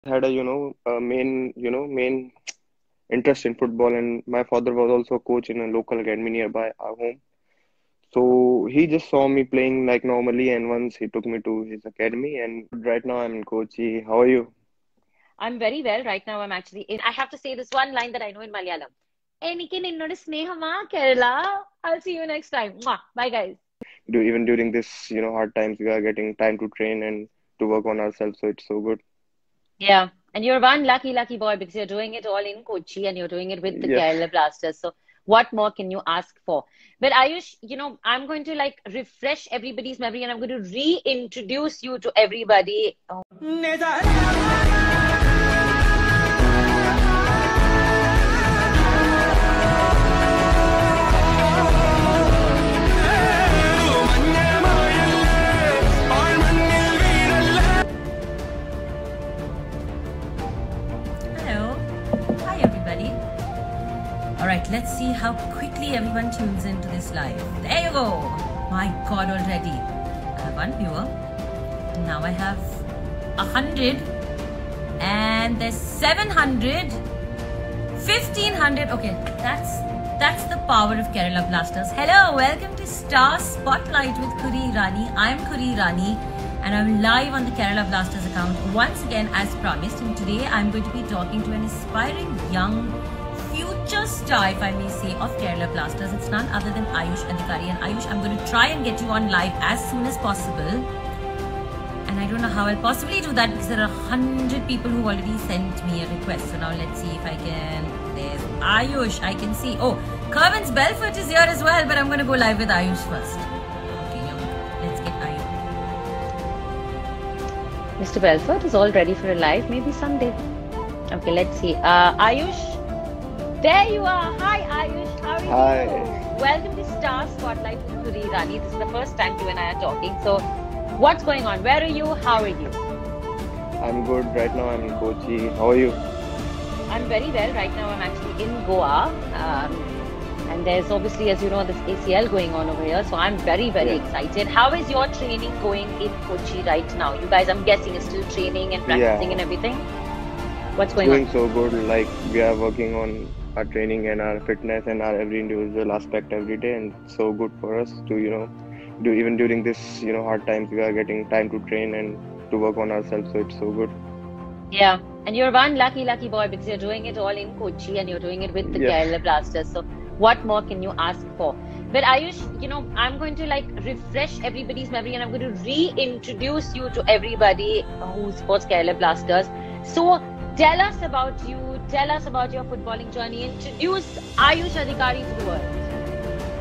had a main interest in football, and my father was also a coach in a local academy nearby our home. So he just saw me playing like normally, and once he took me to his academy. And right now I'm in Kochi. How are you? I'm very well. Right now, I'm actually in. I have to say this one line that I know in Malayalam. എനിക്ക് നിന്നോട് സ്നേഹമാ Kerala. I'll see you next time. Mwah. Bye, guys. Even during this hard times, we are getting time to train and to work on ourselves. So it's so good. Yeah. And you're one lucky boy because you're doing it all in Kochi and you're doing it with the Yeah, Kerala Blasters. So what more can you ask for? But Ayush, I'm going to like refresh everybody's memory and I'm going to reintroduce you to everybody. Hello. Hi, everybody. All right, let's see how quickly everyone tunes into this live. There you go. My God, already. I have one viewer. Now I have 100. And there's 700. 1500. Okay, that's the power of Kerala Blasters. Hello, welcome to Star Spotlight with Kuri Rani. I'm Kuri Rani and I'm live on the Kerala Blasters account once again as promised. And today I'm going to be talking to an inspiring young future star, if I may say, of Kerala Blasters. It's none other than Ayush Adhikari. And Ayush, I'm going to try and get you on live as soon as possible. And I don't know how I'll possibly do that because there are 100 people who already sent me a request. So now let's see if I can. There's Ayush, I can see. Oh, Kervins Belfort is here as well, but I'm going to go live with Ayush first. Okay, here we go. Let's get Ayush. Mr. Belfort is all ready for a live, maybe someday. Okay, let's see. Ayush, there you are. Hi, Ayush. How are hi. you? Welcome to Star Spotlight with Kuri Rani. This is the first time you and I are talking. So, what's going on? Where are you? How are you? I'm good. Right now I'm in Kochi. How are you? I'm very well. Right now, I'm actually in Goa. And there's obviously, as you know, this ACL going on over here. So, I'm very Yeah, excited. How is your training going in Kochi right now? You guys, I'm guessing, are still training and practicing and yeah. everything. What's It's going on? going so good. Like we are working on our training and our fitness and our every individual aspect every day, and it's so good for us to do even during this hard times. We are getting time to train and to work on ourselves. So it's so good. Yeah, and you're one lucky boy because you're doing it all in Kochi and you're doing it with the Yeah, Kerala Blasters. So what more can you ask for? But Ayush, I'm going to like refresh everybody's memory and I'm going to reintroduce you to everybody who supports Kerala Blasters. So tell us about you, tell us about your footballing journey, introduce Ayush Adhikari to the world.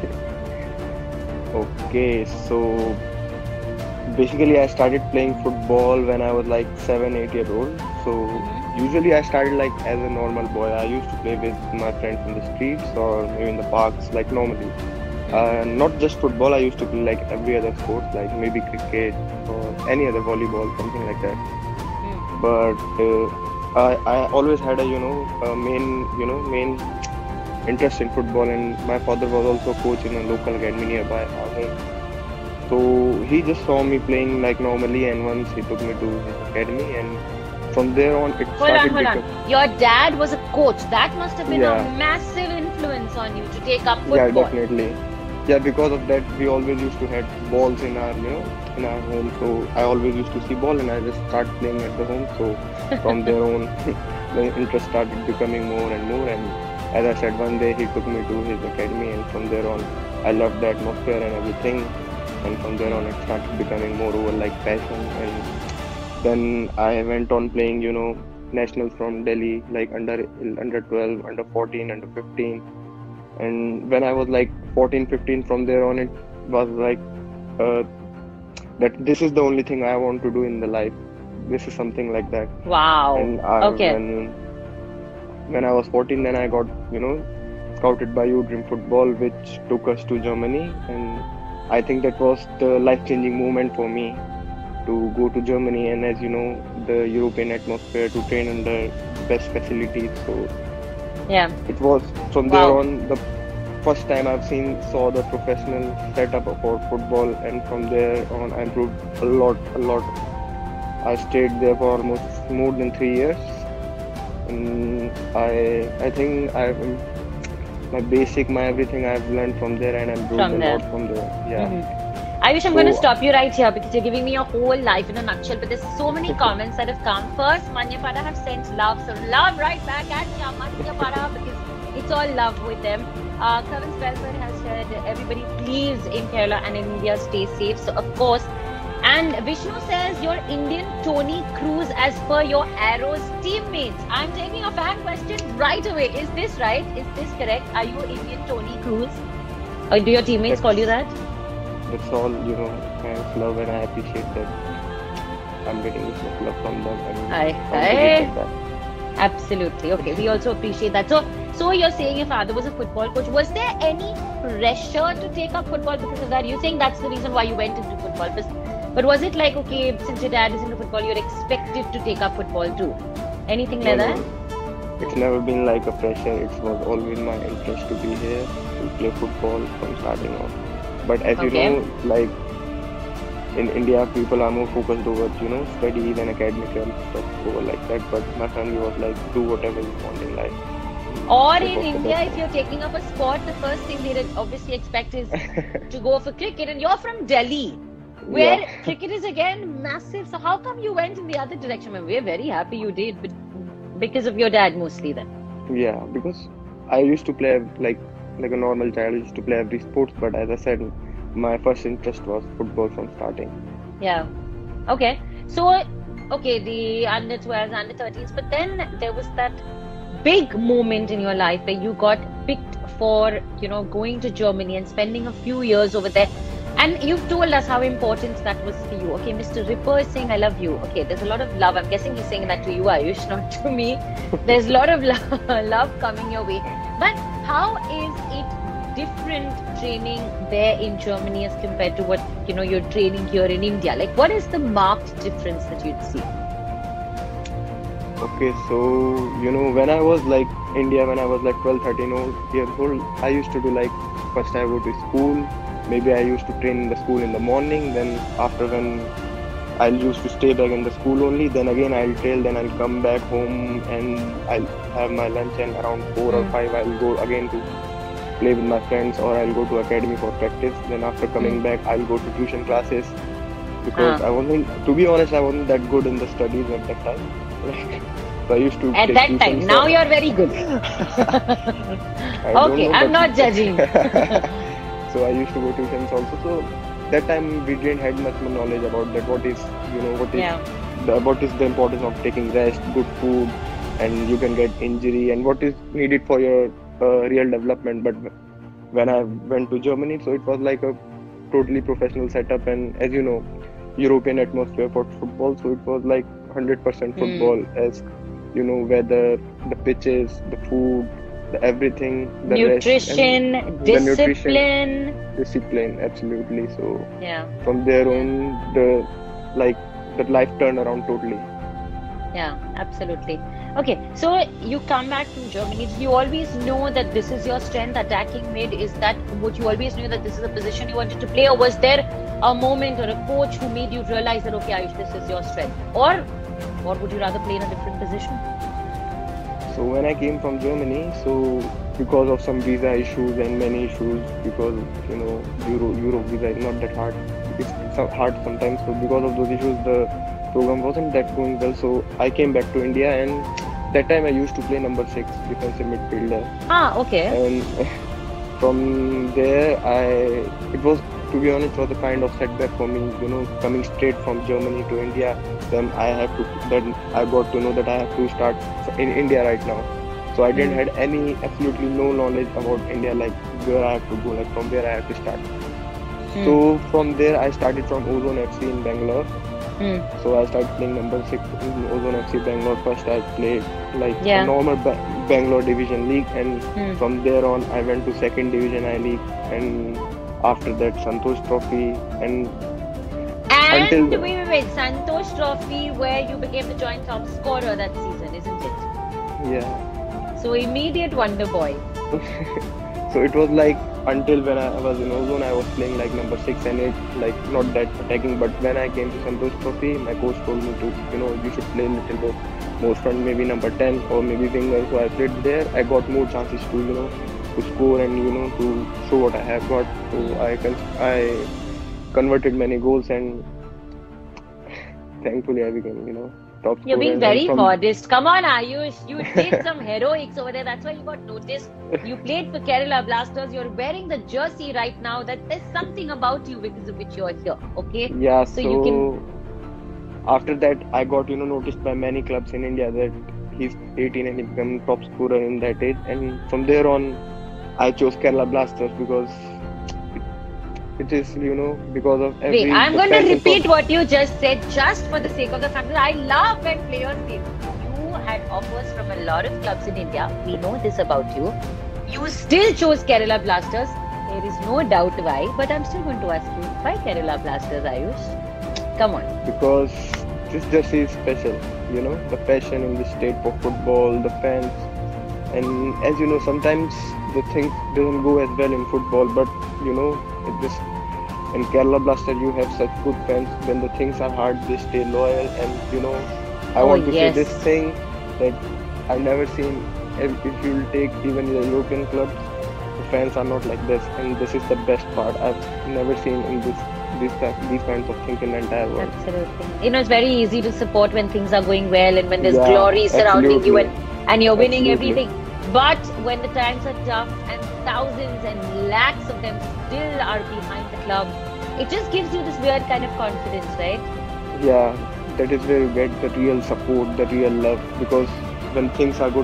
okay. So basically, I started playing football when I was like 7, 8 years old. So Mm-hmm. usually I started like as a normal boy. I used to play with my friends in the streets or maybe in the parks, like normally. Not just football. I used to play like every other sport, like maybe cricket or any other volleyball, something like that. Mm-hmm. But I always had a main interest in football, and my father was also a coach in a local academy nearby our home. So he just saw me playing like normally, and once he took me to his academy, and from there on it started Hold on. become. Your dad was a coach. That must have been a Yeah, massive influence on you to take up yeah, football. definitely. Yeah, because of that, we always used to have balls in our in our home. So I always used to see ball, and I just start playing at the home. So from there on, the interest started becoming more and more. And as I said, one day he took me to his academy, and from there on, I loved the atmosphere and everything. And from there on, it started becoming more over like passion. And then I went on playing, nationals from Delhi, like under 12, under 14, under 15. And when I was like 14, 15, from there on, it was like uh, that this is the only thing I want to do in the life. This is something like that. Wow. And Okay. when I was 14, then I got scouted by U Dream Football, which took us to Germany, and I think that was the life-changing moment for me to go to Germany. And as you know, the European atmosphere, to train under best facilities. So Yeah. it was from there Wow. on the first time I've saw the professional setup for football, and from there on I improved a lot. I stayed there for almost more than 3 years, and I think my basic, my everything I've learned from there, and I've From grown a there. lot from there. Yeah. Ayush, I'm going to So stop you right here because you're giving me your whole life in a nutshell. But there's so many comments that have come. First, Manyapada have sent love, so love right back at ya, Manyapada, because it's all love with them. Kevin Spellford has said, everybody please in Kerala and in India stay safe. So of course. And Vishnu says, you're Indian Tony Cruz as per your Arrows teammates. I'm taking a fan question right away. Is this right? Is this correct? Are you Indian Tony Cruz? Or do your teammates call you that? that's all, thanks, love, and I appreciate that I'm getting this much love from them, and I appreciate that. Absolutely. Okay, we also appreciate that. So you're saying your father was a football coach. Was there any pressure to take up football because of that? You're saying that's the reason why you went into football. But was it like, okay, since your dad is into football, you're expected to take up football too? Anything like that? It's never been like a pressure. It was always my interest to be here, to play football from starting off. But as you know, like in India, people are more focused over, studies and academic stuff over like that. But my family was like, do whatever you want in life. Or in India, if you're taking up a sport, the first thing they'd obviously expect is to go for cricket. And you're from Delhi, where cricket is again massive. So how come you went in the other direction? I mean, we're very happy you did, but because of your dad mostly then. Yeah, because I used to play like a normal child. I used to play every sports, but as I said, my first interest was football from starting. Yeah. Okay. So, the under 12s, under 13s, but then there was that big moment in your life where you got picked for, going to Germany and spending a few years over there. And you've told us how important that was for you. Okay, Mr. Ripper is saying, I love you. Okay, there's a lot of love. I'm guessing he's saying that to you, Ayush, not to me. There's a lot of love coming your way. But how is it different training there in Germany as compared to what, you're training here in India? Like, what is the marked difference that you'd see? Okay, so, when I was like India, when I was like 12, 13 years old, I used to do like, first I go to school. Maybe I used to train in the school in the morning, then after when I used to stay back in the school only, then again I'll trail, then I'll come back home and I'll have my lunch, and around 4 or 5 I'll go again to play with my friends, or I'll go to academy for practice. Then after coming back, I'll go to tuition classes, because to be honest, I wasn't that good in the studies at that time. So I used to at that time. Now you're very good. Okay, I'm not judging. So I used to go to tuitions also. So that time we didn't have much more knowledge about that. What is the importance of taking rest, good food, and you can get injury, and what is needed for your real development. But when I went to Germany, so it was like a totally professional setup, and as you know, European atmosphere for football. So it was like 100% football, as weather, the pitches, the food, everything, the nutrition, rest, discipline, absolutely. So from there on, the life turned around totally. Yeah, absolutely. Okay, so you come back from Germany. Did you always know that this is your strength, attacking mid? Would you always knew that this is a position you wanted to play, or was there a moment or a coach who made you realize that, okay, Ayush, this is your strength? Or would you rather play in a different position? So when I came from Germany, so because of some visa issues and many issues, because Europe visa is not that hard. It's hard sometimes. So because of those issues, the program wasn't that going well. So I came back to India, and that time I used to play number 6, defensive midfielder. Okay. And from there, it was a kind of setback for me. Coming straight from Germany to India, then I got to know that I have to start in India right now. So I didn't have absolutely no knowledge about India, like where I have to go, like from where I have to start. So from there, I started from Ozone FC in Bangalore. So I started playing number 6 in Ozone FC Bangalore. First I played a normal Bangalore Division League, and from there on I went to 2nd Division I League, and after that Santosh Trophy, and wait, Santosh Trophy, where you became the joint top scorer that season, isn't it? Yeah. So immediate wonder boy. So it was like until when I was in Ozone, I was playing like number 6 and 8, like not that attacking. But when I came to Santosh Trophy, my coach told me to, you should play a little more front, maybe number 10 or maybe winger. So I played there. I got more chances to, to score and to show what I have got. So I converted many goals and thankfully I became, top scorer. You're being And very from modest. Come on, Ayush. You did some heroics over there. That's why you got noticed. You played for Kerala Blasters. You're wearing the jersey right now. That there's something about you because of which you're here. Okay. Yeah, So so you can. after that I got noticed by many clubs in India that he's 18 and he became top scorer in that age, and from there on I chose Kerala Blasters because it is because of Wait, every I'm the going to passion for repeat what you just said just for the sake of the fact that I love when players say you had offers from a lot of clubs in India. We know this about you. You still chose Kerala Blasters. There is no doubt why, but I'm still going to ask you why Kerala Blasters, Ayush? Come on. because this jersey is special. The passion in the state for football, the fans, and as you know, sometimes the things doesn't go as well in football, but it just in Kerala Blaster you have such good fans. When the things are hard, they stay loyal, and I Oh, want to yes. say this thing that I've never seen. If you'll take even the European clubs, the fans are not like this, and this is the best part. I've never seen in these kinds of things in the entire world. Absolutely. It's very easy to support when things are going well and when there's Yeah, glory surrounding you absolutely. and you're winning Absolutely. everything. But when the times are tough and thousands and lakhs of them still are behind the club, it just gives you this weird kind of confidence, right? Yeah, that is where you get the real support, the real love. Because when things are good,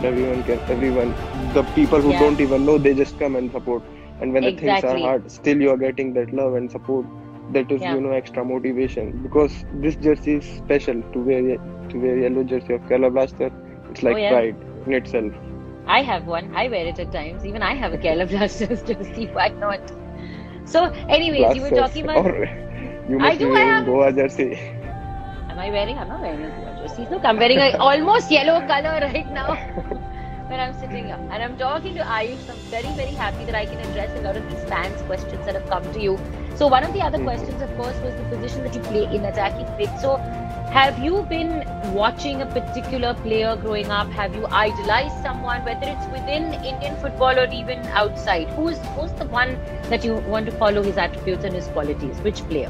the people who Yeah. don't even know, they just come and support. And when the things are Exactly. hard, still you are getting that love and support. That is, Yeah. extra motivation. Because this jersey is special to wear yellow jersey of Kerala Blaster. It's like Oh, yeah. pride in itself. I have one. I wear it at times. Even I have a Kerala Blasters jersey. Why not? So, anyways, you were Blasters. talking about. Or you I must be do. I wearing have. Goa jersey. Am I wearing? I'm not wearing a Goa jersey. Look, I'm wearing a almost yellow color right now when I'm sitting here. And I'm talking to Ayush. I'm very, very happy that I can address a lot of these fans' questions that have come to you. So one of the other questions, of course, was the position that you play in attacking mid. So have you been watching a particular player growing up? Have you idolized someone, whether it's within Indian football or even outside? Who's the one that you want to follow his attributes and his qualities? Which player?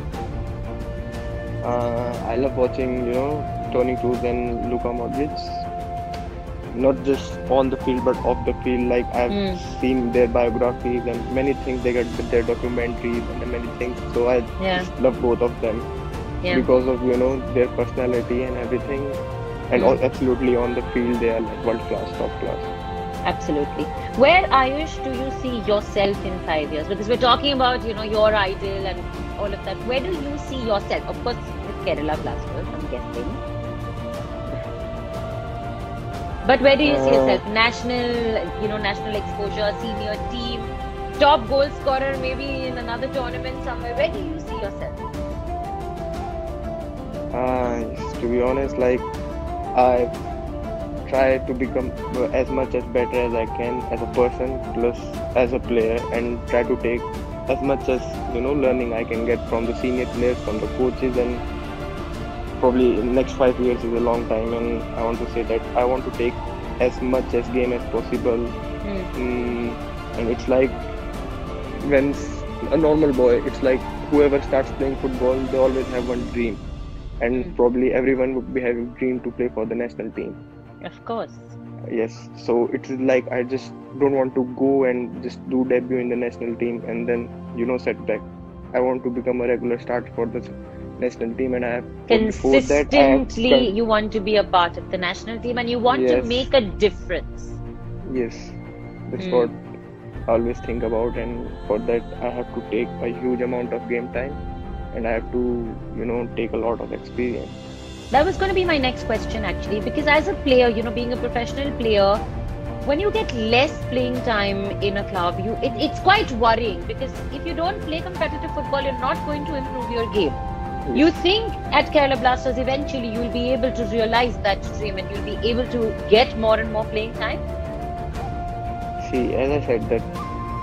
I love watching, Toni Kroos and Luka Modric. Not just on the field, but off the field. Like I've seen their biographies and many things. They get their documentaries and many things. So I Yeah. just love both of them Yeah. because of their personality and everything. And absolutely on the field, they are like world class, top class. Absolutely. Where, Ayush, do you see yourself in 5 years? Because we're talking about, your idol and all of that. Where do you see yourself? Of course, with Kerala Blasters, I'm guessing. But where do you see yourself? National exposure, senior team, top goal scorer, maybe in another tournament somewhere. Where do you see yourself? To be honest, like I try to become as much as better as I can as a person plus as a player, and try to take as much as learning I can get from the senior players, from the coaches, and probably in next 5 years is a long time, and I want to say that I want to take as much as game as possible. And it's like when a normal boy, it's like whoever starts playing football, they always have one dream, and probably everyone would be having a dream to play for the national team. Of course. Yes, so it's like I just don't want to go and just do debut in the national team and then set back. I want to become a regular starter for the national team, and I have before that I have Consistently, you want to be a part of the national team and you want to Yes. make a difference. Yes, that's what I always think about, and for that I have to take a huge amount of game time, and I have to take a lot of experience. That was going to be my next question, actually, because as a player, being a professional player, when you get less playing time in a club, it's quite worrying, because if you don't play competitive football, you're not going to improve your game. You think at Kerala Blasters eventually you'll be able to realize that dream and you'll be able to get more and more playing time? See, as I said that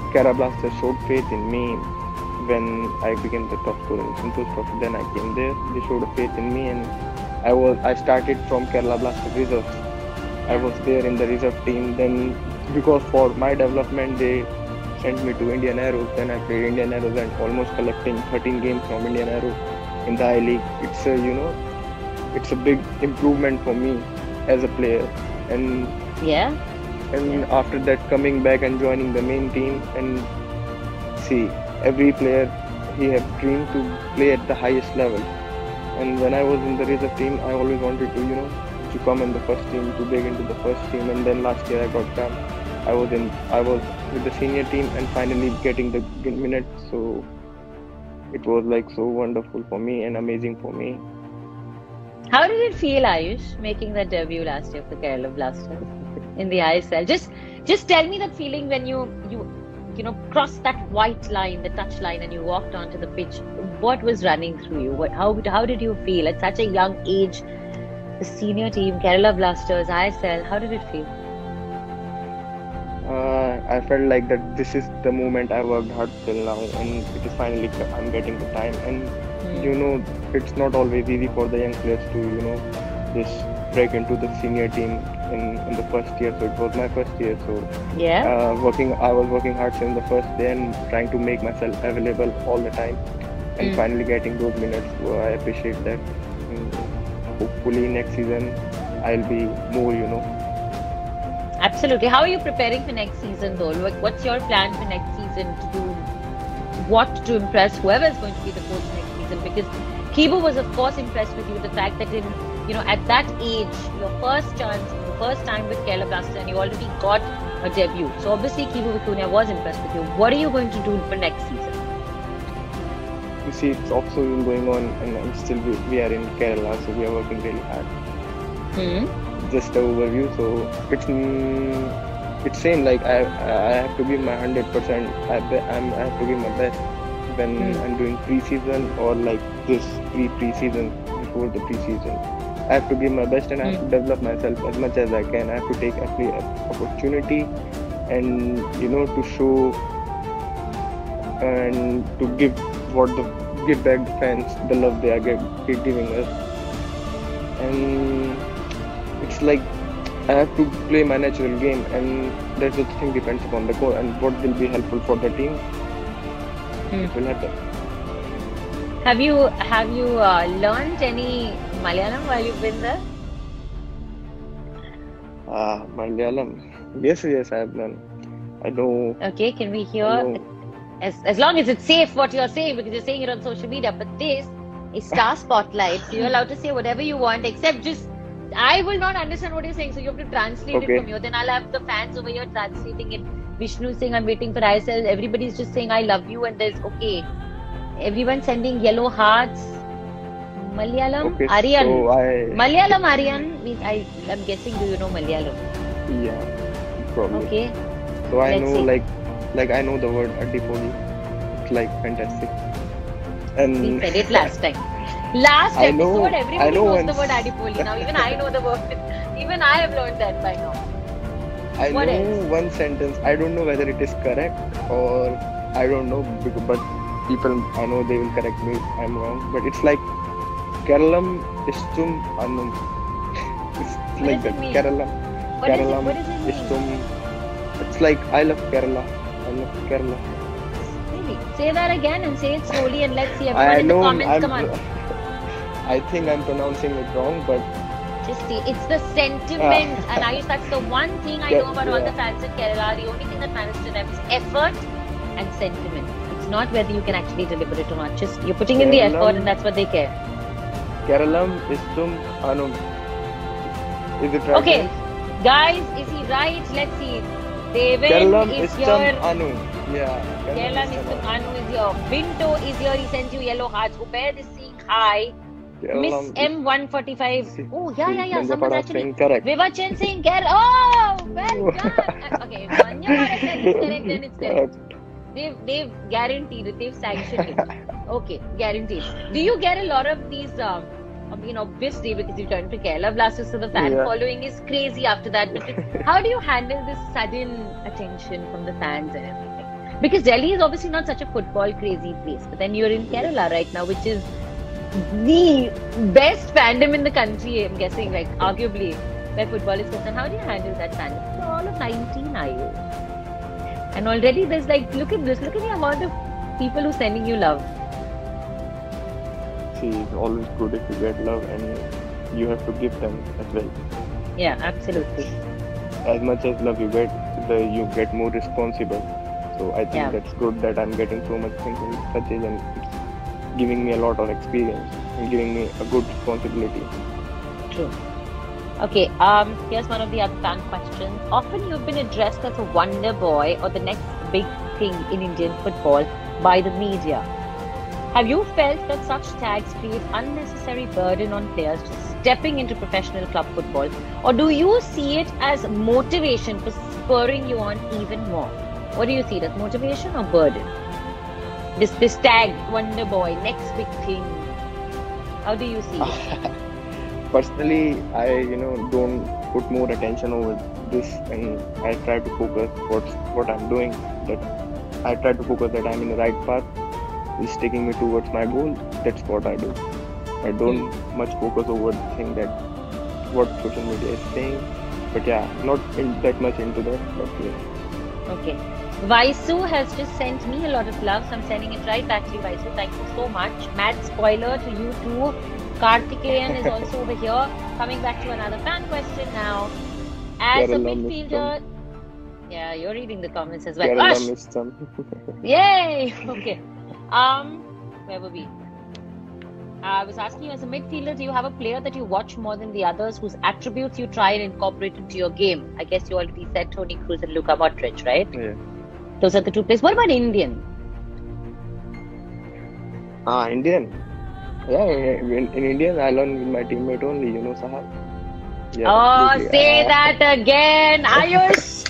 Kerala Blasters showed faith in me when I became the top scorer in Santosh Trophy. Then I came there. They showed a faith in me, and I started from Kerala Blasters reserves. I was there in the reserve team. Then because for my development, they sent me to Indian Arrows. Then I played Indian Arrows and almost collecting 13 games from Indian Arrows in the I League. It's a it's a big improvement for me as a player. And Yeah. after that, coming back and joining the main team, and see, every player he have dreamed to play at the highest level. And when I was in the reserve team, I always wanted to come in the first team, to break into the first team. And then last year I got chance. I was with the senior team and finally getting the minutes. So it was like so wonderful for me and amazing for me. How did it feel, Ayush, making that debut last year for Kerala Blasters in the ISL? Just tell me that feeling when you crossed that white line, the touch line, and you walked onto the pitch. What was running through you? How did you feel at such a young age? The senior team, Kerala Blasters, ISL. How did it feel? I felt like that this is the moment I worked hard till now, and it is finally I'm getting the time. And it's not always easy for the young players to just break into the senior team in the first year. So it was my first year. So Yeah. I was working hard since the first day and trying to make myself available all the time, and finally getting those minutes. So I appreciate that. And hopefully next season I'll be more. Absolutely. How are you preparing for next season, though? What's your plan for next season to do? What to impress whoever is going to be the coach next season? Because Kibu was, of course, impressed with you. The fact that at that age, your first chance, the first time with Kerala Blasters, and you already got a debut. So obviously, Kibu Vicuña was impressed with you. What are you going to do for next season? You see, it's off-season going on, and we are in Kerala, so we are working really hard. Just an overview. So it's same like I have to give my 100%. I have to give my best when I'm doing pre-season or like this pre-season, before the pre-season. I have to give my best, and I have to develop myself as much as I can. I have to take every opportunity, and to show and to give back the fans the love they are giving us. And it's like I have to play my natural game, and that's the thing, depends upon the coach and what will be helpful for the team. It will happen. Have you learned any Malayalam while you've been there? Malayalam. Yes, I have learned. I know. Okay, can we hear? As long as it's safe what you're saying, because you're saying it on social media. But this is Star Spotlight, so you're allowed to say whatever you want, except I will not understand what you're saying, so you have to translate it from you. Then I'll have the fans over here translating it. Vishnu saying, I'm waiting for ISL. Everybody's just saying, I love you. And there's, everyone sending yellow hearts. Malayalam, Okay, Aryan. so Malayalam, Aryan means, I'm guessing, do you know Malayalam? Yeah, probably. Okay. So I Let's know, see. like I know the word Adipoli. It's like fantastic. And We said it last time. Last I know- episode, everybody I know knows the once- word Adipoli. Now, even I know the word. Even I have learned that by now. I What know else? one sentence. I don't know whether it is correct or I don't know, but people I know they will correct me if I'm wrong. But it's like Keralam istum anum. It's What like does it that. mean? Keralam. What does Keralam it mean? istum. It's like I love Kerala. I love Kerala. Really? Say that again and say it slowly, and let's see. I Everyone in the know comments, come on. I think I'm pronouncing it wrong, but Just see. It's the sentiment. And Ayush, that's the one thing I know about all the Yeah. fans in Kerala. The only thing that matters to them is effort and sentiment. It's not whether you can actually deliver it or not. Just you're putting in the Kerala- effort, and that's what they care. Keralam istum anum. Is it right? Okay, guys? guys, is he right? Let's see. Devin Keralam is istum here. anu. Yeah. Kerala Nistum Anu is here. Binto is here. He sends you yellow hearts. Ubaid is saying hi. Miss M145. Oh, yeah. Someone's actually. correct. Vivachan saying Kerala. Oh, well done. Okay, if Manyamara said it's correct, then it's correct. They've guaranteed it. They've sanctioned it. Okay, guaranteed. Do you get a lot of these? Obviously, because you turned to Kerala Blasters, so the fan Yeah. following is crazy after that. But how do you handle this sudden attention from the fans and everything? Because Delhi is obviously not such a football crazy place, but then you're in Kerala right now, which is the best fandom in the country, I'm guessing, like arguably, where football is concerned. How do you handle that fandom? You're all of 19, are you? And already there's like, look at this, look at the amount of people who sending you love. See, it's always good if you get love and you have to give them as well. Yeah, absolutely. As much as love you get more responsible. So I think Yeah. that's good that I'm getting so much things in such age, and it's giving me a lot of experience and giving me a good responsibility. True. Okay, here's one of the other fan questions. Often you've been addressed as a wonder boy or the next big thing in Indian football by the media. Have you felt that such tags create unnecessary burden on players stepping into professional club football, or do you see it as motivation for spurring you on even more? What do you see it as, motivation or burden? This tag, wonder boy, next big thing. How do you see it? Personally, I don't put more attention over this, and I try to focus what I'm doing. That I try to focus that I'm in the right path. It's taking me towards my goal. That's what I do. I don't much focus over the thing that what social media is saying. But yeah, not that much into that. But yeah. Okay. Vaisu has just sent me a lot of love, so I'm sending it right back to you, Vaisu. Thank you so much. Mad spoiler to you too. Karthikeyan is also over here. Coming back to another fan question now. As a Kerala midfielder, yeah, you're reading the comments as well. Kerala Ush! missed some. Yay! Okay. Where were we? I was asking you, as a midfielder, do you have a player that you watch more than the others, whose attributes you try and incorporate into your game? I guess you already said Toni Kroos and Luka Modric, right? Yeah. Those are the two players. What about Indian? Indian. Yeah, in Indian, I learn with my teammate only, Sahal. Yeah, Oh, absolutely. say that again, Ayush!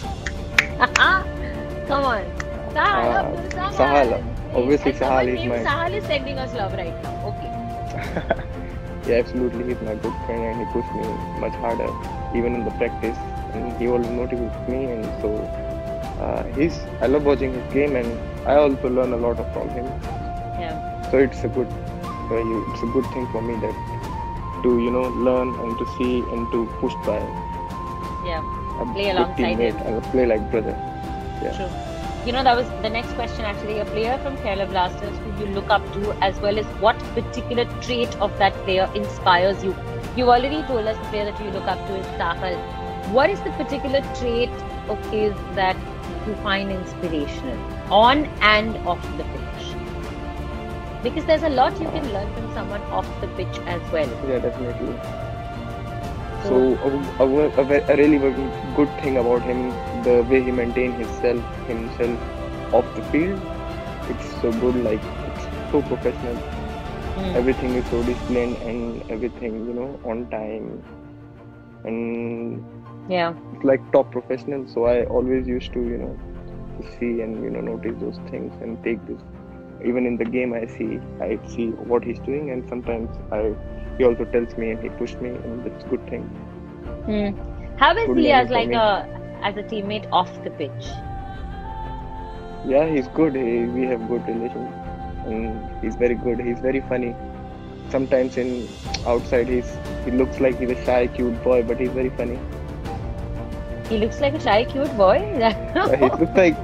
Come on. Sahal, Abdul Samad. Sahal. Obviously, And Sahal someone is named my... Sahal is sending us love right now. Okay. Yeah, absolutely. He's my good friend, and he pushed me much harder, even in the practice. And he always motivates me, and so I love watching his game, and I also learn a lot from him. Yeah. So it's a good thing for me that to learn and to see and to push by Yeah. a Play good alongside teammate him. and play like brother. Yeah. True. That was the next question actually. A player from Kerala Blasters who you look up to, as well as what particular trait of that player inspires you. You already told us the player that you look up to is Sahal. What is the particular trait of his that you find inspirational on and off the pitch? Because there's a lot you can learn from someone off the pitch as well. Yeah, definitely. So a really very good thing about him, the way he maintains himself off the field. It's so good, like it's so professional. Everything is so disciplined and everything, on time. And Yeah. it's like top professional. So I always used to, to see and notice those things and take this. Even in the game, I see what he's doing, and sometimes he also tells me and he pushed me, and that's a good thing. How is Good he learning as for like me. as a teammate off the pitch? Yeah, he's good. We have good relation, and he's very good. He's very funny. Sometimes outside he looks like he's a shy, cute boy, but he's very funny. He looks like a shy, cute boy. He looks like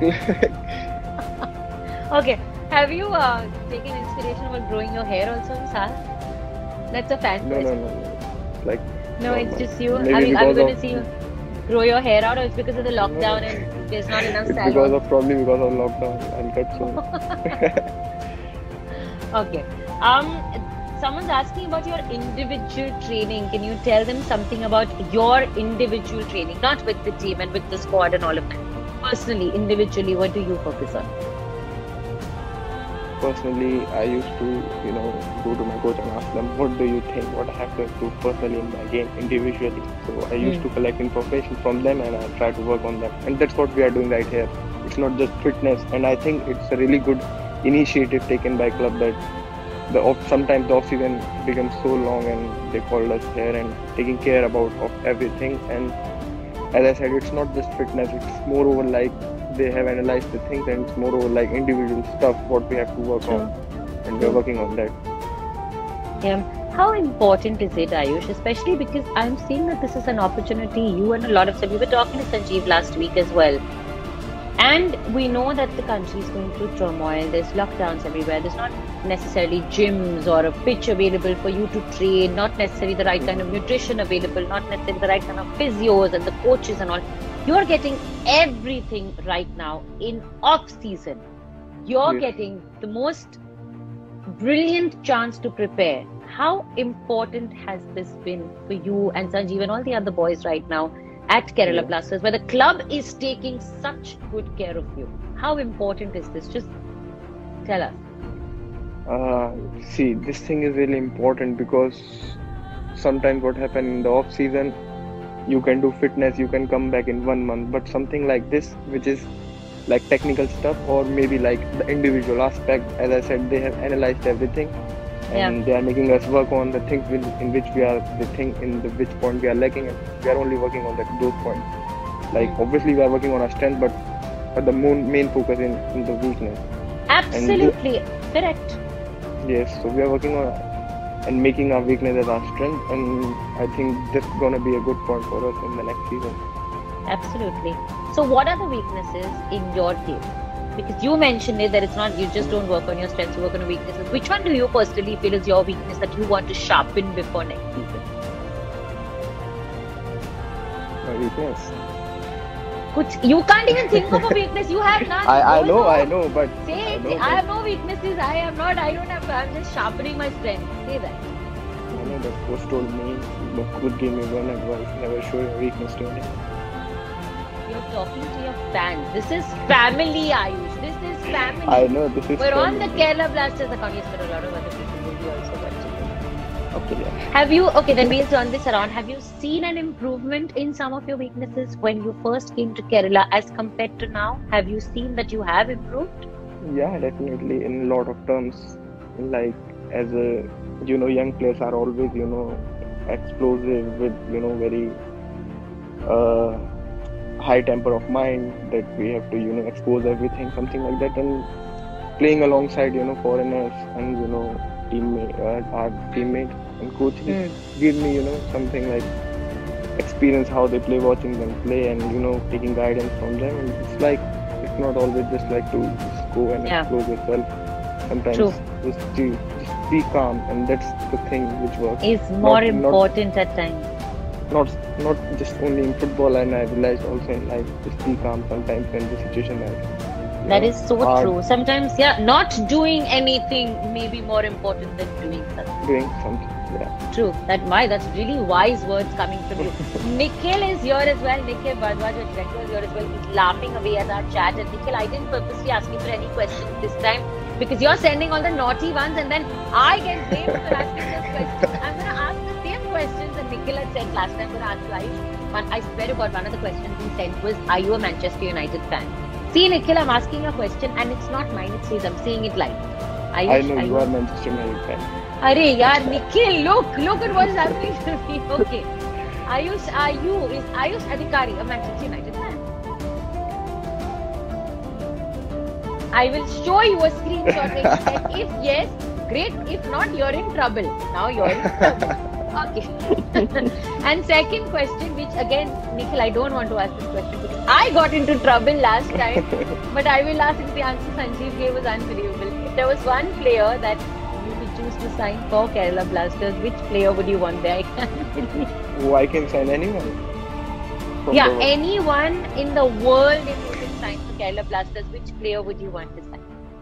Okay. Have you taken inspiration about growing your hair also, Sahal? That's a fan no. question. It's like No, it's normal. just you. Maybe Are we because going to of- see you grow your hair out, or it's because of the lockdown and there's not enough It's salon? probably because of lockdown. I'll cut soon. Okay. Someone's asking about your individual training. Can you tell them something about your individual training, not with the team and with the squad and all of that? Personally, individually, what do you focus on? Personally, I used to, go to my coach and ask them, what do you think, what I have to improve personally in my game individually. So I used to collect information from them and I try to work on them. And that's what we are doing right here. It's not just fitness. And I think it's a really good initiative taken by club that sometimes the off-season becomes so long and they called us here and taking care of everything. And as I said, it's not just fitness, it's moreover like they have analyzed the things, and it's more over like individual stuff what we have to work True. on, and we're working on that. Yeah. How important is it, Ayush? Especially because I'm seeing that this is an opportunity. You and a lot of we were talking to Sanjeev last week as well. And we know that the country is going through turmoil. There's lockdowns everywhere. There's not necessarily gyms or a pitch available for you to train, not necessarily the right kind of nutrition available, not necessarily the right kind of physios and the coaches and all. You're getting everything right now in off season. You're Yes. getting the most brilliant chance to prepare. How important has this been for you and Sanjeev and all the other boys right now at Kerala Yeah. Blasters, where the club is taking such good care of you? How important is this? Just tell us. See, this thing is really important because sometimes what happens in the off season, you can do fitness, you can come back in 1 month, but something like this, which is like technical stuff or maybe like the individual aspect, as I said, they have analyzed everything, and they are making us work on the things in which we are, the thing in the which point we are lacking, and we are only working on those points. Like obviously we are working on our strength, but the main focus in the weakness. Absolutely correct. Yes, so we are working on and making our weakness as our strength, and I think this is gonna be a good point for us in the next season. Absolutely. So, what are the weaknesses in your game? Because you mentioned it that it's not, you just don't work on your strengths, you work on your weaknesses. Which one do you personally feel is your weakness that you want to sharpen before next season? My weakness. You can't even think of a weakness. You have none. I Don't know, but Say I it. know, Say, I but- have no weaknesses. I don't have, I'm just sharpening my strength. Say that. I know that coach told me, but could give me one advice: never show your weakness to anyone. You're talking to your fans. This is family, Ayush. This is family. I know this is. We're on the family. Kerala Blasters account. Yes, but a lot of other people will be also watching. Okay, yeah. Have you, okay, then we'll turn this around. Have you seen an improvement in some of your weaknesses when you first came to Kerala as compared to now? Have you seen that you have improved? Yeah, definitely in a lot of terms. Like as a young players are always explosive with very high temper of mind that we have to expose everything, something like that, and playing alongside foreigners and our teammate and coaches give me something like experience how they play, watching them play, and taking guidance from them. And it's like it's not always just like to just go and Yeah. expose yourself. Sometimes True. just be calm, and that's the thing which works. Is more Not- important at times. Not just only in football, and I realized also in life, just be calm sometimes when the situation is That is so hard, true. Sometimes, yeah, not doing anything may be more important than doing something. doing something. Yeah. True. That's really wise words coming from you. Nikhil is here as well. Nikhil Bhardwaj is here as well. He's laughing away at our chat. And Nikhil, I didn't purposely ask you for any questions this time because you're sending all the naughty ones, and then I get blamed for asking those questions. I'm going to ask the same questions that Nikhil had said last time. I'm going to ask you, Ayush. I swear to God, one of the questions he sent was, are you a Manchester United fan? See, Nikhil, I'm asking a question and it's not mine, it's his. I'm saying it live. I Ayush, know you are Manchester United fan. Arey yaar, Nikhil, look at what is happening to me. Okay. Ayush Adhikari a Manchester United fan? I will show you a screenshot where he said, if yes, great. If not, you're in trouble. Now you're in trouble. Okay. And second question, which again, Nikhil, I don't want to ask this question because I got into trouble last time. But I will ask if the answer Sanjeev gave was unbelievable. If there was one player that you could choose to sign for Kerala Blasters, which player would you want there? I can't believe. Oh, I can sign anyone. From Yeah, the- anyone in the world if you could sign for Kerala Blasters, which player would you want to sign?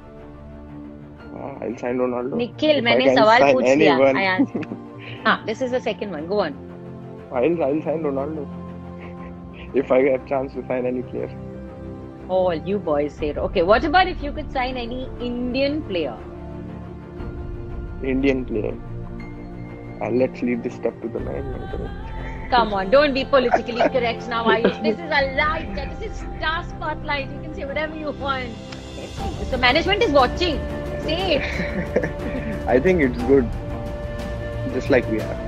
I'll sign Ronaldo. Nikhil, If I मैंने can सवाल sign पूछ लिया. anyone, I asked. This is the second one. Go on. I'll sign Ronaldo. If I get chance to sign any player. All you boys say. Okay, what about if you could sign any Indian player? Indian player. Let's leave this stuff to the management. Come on, don't be politically correct now, Ayush. This is a live chat. This is Star Spotlight. You can say whatever you want. Let's see. If the management is watching, say it. I think it's good. Just like we are.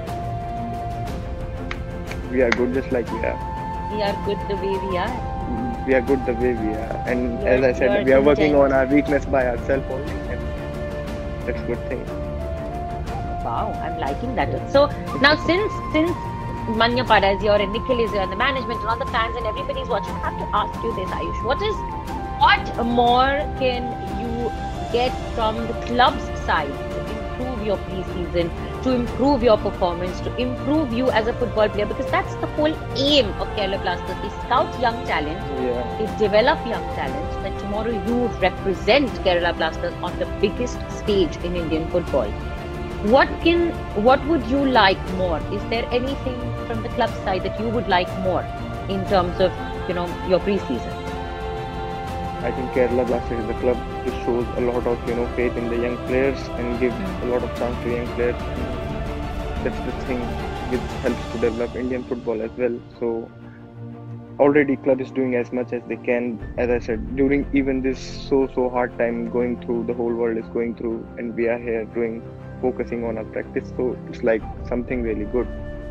We are good just like we are. We are good the way we are. we are good the way we are. And as I said, You're we are working on content. our weakness by ourselves only, and that's a good thing. Wow, I'm liking that. So now, since Manya Pada is here and Nikhil is here and the management and all the fans and everybody's watching, I have to ask you this, Ayush. What more can you get from the club's side to improve your pre-season, to improve your performance, to improve you as a football player? Because that's the whole aim of Kerala Blasters. They scout young talent, Yeah. they develop young talent, that tomorrow you represent Kerala Blasters on the biggest stage in Indian football. What would you like more? Is there anything from the club side that you would like more in terms of, your pre-season? I think Kerala Blasters is a club which shows a lot of faith in the young players and gives a lot of chance to young players. That's the thing which helps to develop Indian football as well. So already club is doing as much as they can. As I said, during even this so hard time going through, the whole world is going through, and we are here focusing on our practice. So it's like something really good.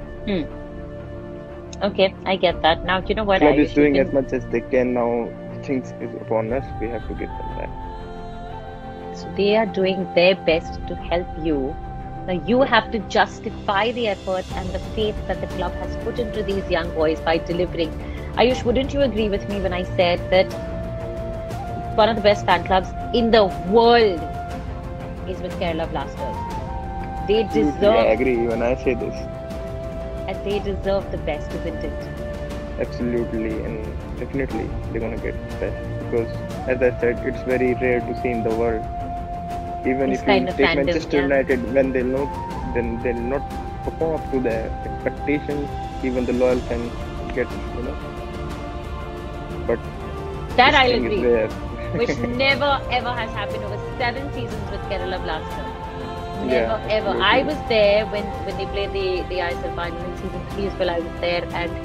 Okay, I get that. Now, you know what? Club Ayush, is doing you've as been- much as they can now. Things is upon us. We have to give them that. So they are doing their best to help you. Now you have to justify the effort and the faith that the club has put into these young boys by delivering. Ayush, wouldn't you agree with me when I said that one of the best fan clubs in the world is with Kerala Blasters? They Absolutely, I deserve, agree when I say this. and they deserve the best, isn't it? Absolutely, and definitely they're gonna get best because, as I said, it's very rare to see in the world. Even This if kind you of take fandom, Manchester yeah. United, when then they'll not perform up to their expectations. Even the loyal fans get, But That this I'll thing is agree. rare. Which never ever has happened over 7 seasons with Kerala Blasters. Never Yeah, ever. absolutely. I was there when they played the ISL final in season 3 as well. I was there,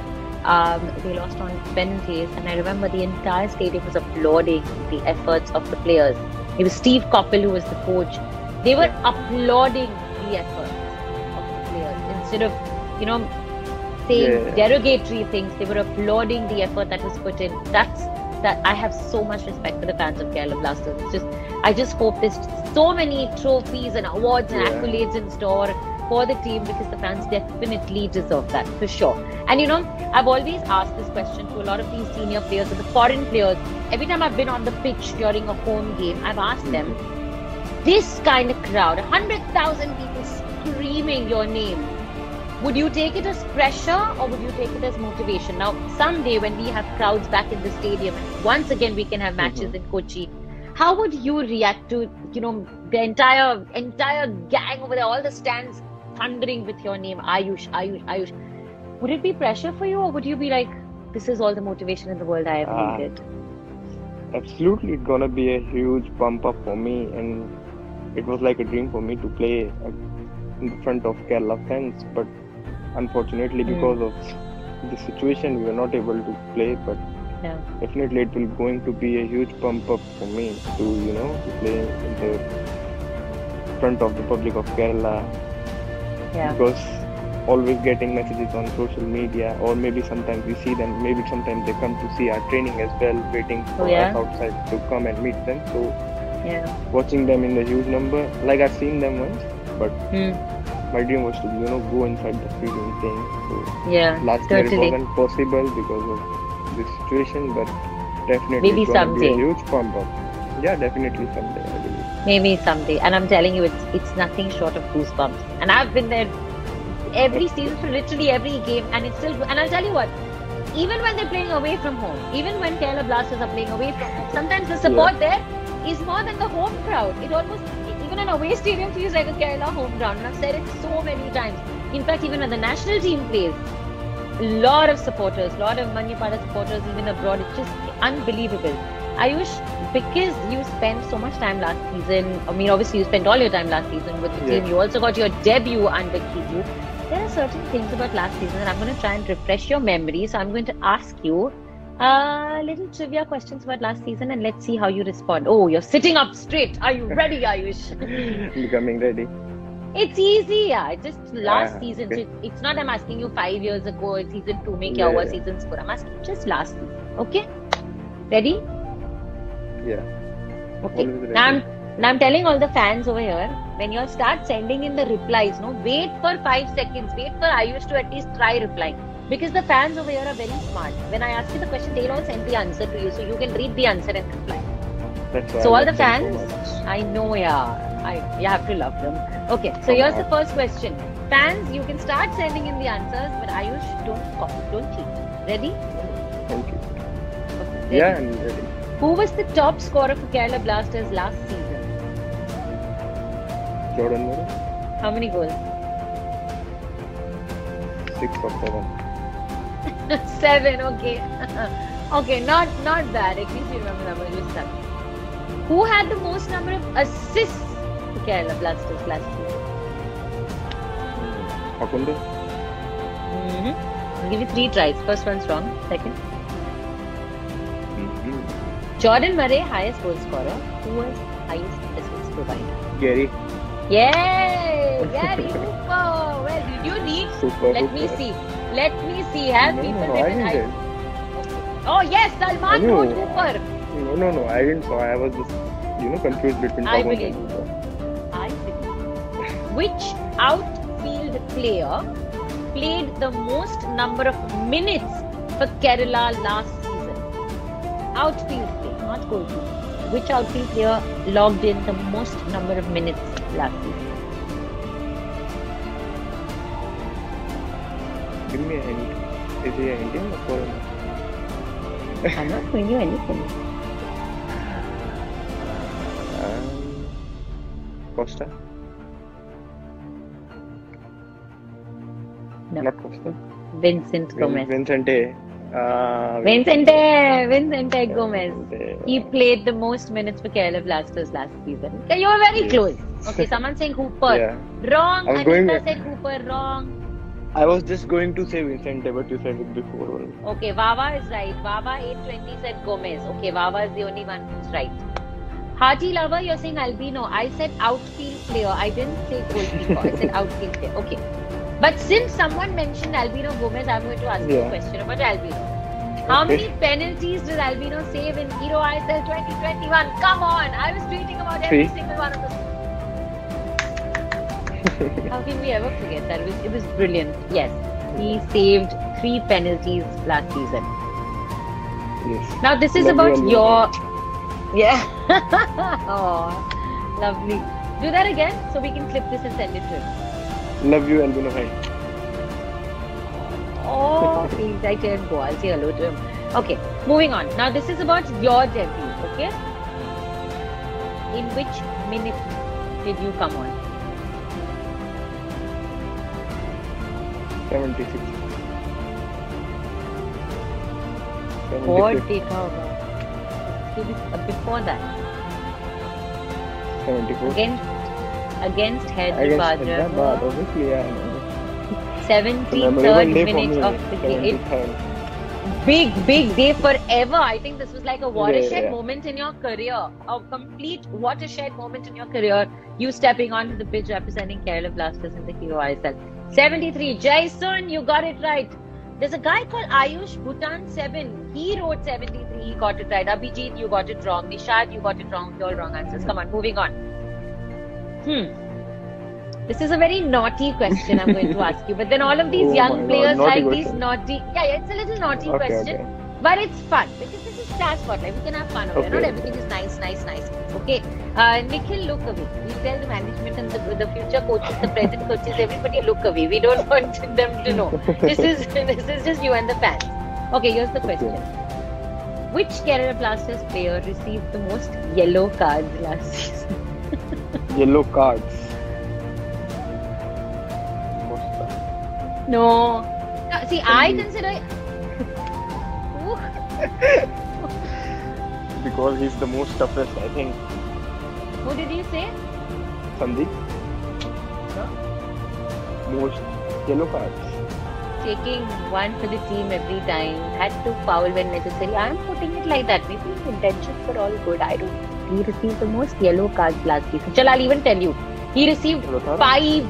and they lost on penalties. And I remember the entire stadium was applauding the efforts of the players. It was Steve Coppell who was the coach. They were applauding the efforts of the players instead of saying Yeah. derogatory things. They were applauding the effort that was put in. That I have so much respect for the fans of Kerala Blasters. I just hope there's so many trophies and awards and Yeah. accolades in store for the team, because the fans definitely deserve that for sure. And I've always asked this question to a lot of these senior players or the foreign players. Every time I've been on the pitch during a home game, I've asked them, this kind of crowd, 100,000 people screaming your name, would you take it as pressure or would you take it as motivation? Now, someday when we have crowds back in the stadium, once again we can have matches in Kochi, how would you react to, the entire gang over there, all the stands thundering with your name, Ayush, Ayush, Ayush? Would it be pressure for you, or would you be like, this is all the motivation in the world I ever needed? Absolutely, it's gonna be a huge bump up for me, and it was like a dream for me to play in the front of Kerala fans. But unfortunately, because of the situation, we were not able to play. But Yeah. definitely, it will going to be a huge bump up for me to to play in the front of the public of Kerala, Yeah. because always getting messages on social media, or maybe sometimes we see them, maybe sometimes they come to see our training as well, waiting for yeah? us outside to come and meet them. So Yeah. watching them in the huge number, like I've seen them once, but Hmm. my dream was to go inside the stadium thing. So Yeah. last year it Totally. wasn't possible because of this situation, but definitely Maybe it's going to be a someday. huge bump up. Yeah, definitely someday, I believe. Maybe someday. And I'm telling you, it's nothing short of goosebumps. And I've been there every season for literally every game, and it's still. And I'll tell you what, even when they're playing away from home, even when Kerala Blasters are playing away from home, sometimes the support there is more than the home crowd. It almost, even an away stadium feels like a Kerala home ground. And I've said it so many times. In fact, even when the national team plays, a lot of supporters, a lot of Manyapada supporters, even abroad, it's just unbelievable. Ayush, because you spent so much time last season, I mean, obviously you spent all your time last season with the team, you also got your debut under Kizu. There are certain things about last season that I'm going to try and refresh your memory. So I'm going to ask you little trivia questions about last season, and let's see how you respond. Oh, you're sitting up straight. Are you ready, Ayush? Becoming ready. It's easy, yeah. Just last Yeah, season. okay. So it's not I'm asking you 5 years ago, season 2 में क्या Yeah, हुआ, yeah. season 4. I'm asking just last season. Okay? Ready? Yeah. Okay. Always ready. Now I'm telling all the fans over here, when you start sending in the replies, no, wait for 5 seconds. Wait for Ayush to at least try replying. Because the fans over here are very smart. When I ask you the question, they'll all send the answer to you, so you can read the answer and reply. That's why So I all the love them fans, so much. I know, yeah. You have to love them. Okay, so Come here's on. the first question. Fans, you can start sending in the answers, but Ayush, don't cheat. Ready? Thank you. Okay, ready? Yeah, I'm ready. Who was the top scorer for Kerala Blasters last season? Jordan Murray, How many goals? 6 or 7. 7, okay. Okay, not bad. At least you remember number. You stuck. Who had the most number of assists for Kerala Blasters last season? Facundo, I'll give you 3 tries. First one's wrong. Second. Jordan Murray, highest goal scorer. Who was highest assists provider? Gary, Yay! Gary Hooper! Well, did you read? super. Let me see. Let me see. Have people I written? didn't. Oh yes, Salman No. wrote Hooper. No, I didn't saw. I was just, confused between I Facundo believe and you. Hooper. I believe. Which outfield player played the most number of minutes for Kerala last season? Outfield play, not goalkeeper. Which outfield player logged in the most number of minutes last season? Give me a hint. Is he an Indian or foreigner? I'm not giving you anything. Costa? No. Not Costa. Vincent Gomez. Vincente. Vincente Gomez. He played the most minutes for Kerala Blasters last season. Okay, you were very Yes. close. Okay, someone saying Hooper. Yeah. Wrong. I was going Anita with- said Hooper. Wrong. I was just going to say Vincente, but you said it before. only. Okay, Wawa is right. Wawa 820 said Gomez. Okay, Wawa is the only one who's right. Haji Lover, you're saying Albino. I said outfield player. I didn't say goalkeeper. I said outfield player. Okay. But since someone mentioned Albino Gomez, I'm going to ask you a Yeah. question about Albino. How Okay. many penalties did Albino save in Hero ISL 2021? Come on! I was tweeting about every 3. single one of them. How can we ever forget that? It was brilliant. Yes, he saved 3 penalties last season. Yes. Now this is Love you, about Albino. your... Yeah. Oh, lovely. Do that again so we can clip this and send it to him. Love you, Albino. Hi. Oh, please, I can't go. I'll say hello to him. Okay, moving on. Now this is about your debut, okay? In which minute did you come on? 76. What 76. देखा होगा? Before that, 74. against Against Hyderabad, Hyderabad, obviously, yeah, I know. 73rd Memorable day for minute me. of the game. 73rd. Big day forever. I think this was like a watershed Yeah. moment in your career. A complete watershed moment in your career. You stepping onto the pitch representing Kerala Blasters in the Hero ISL. 73. Jason, you got it right. There's a guy called Ayush Bhutan 7. He wrote 73. He got it right. Abhijit, you got it wrong. Nishad, you got it wrong. All wrong answers. Come on, moving on. This is a very naughty question I'm going to ask you. But then all of these Oh my young God, players naughty like these question. naughty... Yeah, it's a little naughty Okay, question. okay. But it's fun because this is Star Spotlight. We can have fun over here. Okay. Not everything is nice. Okay. Nikhil, look away. We tell the management and the future coaches, the present coaches, everybody look away. We don't want them to know. This is just you and the fans. Okay, here's the question. Which Kerala Blasters player received the most yellow cards last season? Yellow cards. Costa. No. See, I consider... Ooh. Because he's the most toughest, I think. Who did you say? Sandeep. Most yellow cards. Taking one for the team every time, had to foul when necessary. I am putting it like that. Maybe his intentions were all good. I don't know. He received the most yellow cards last season. Chal, I'll even tell you. He received Lothar? 5.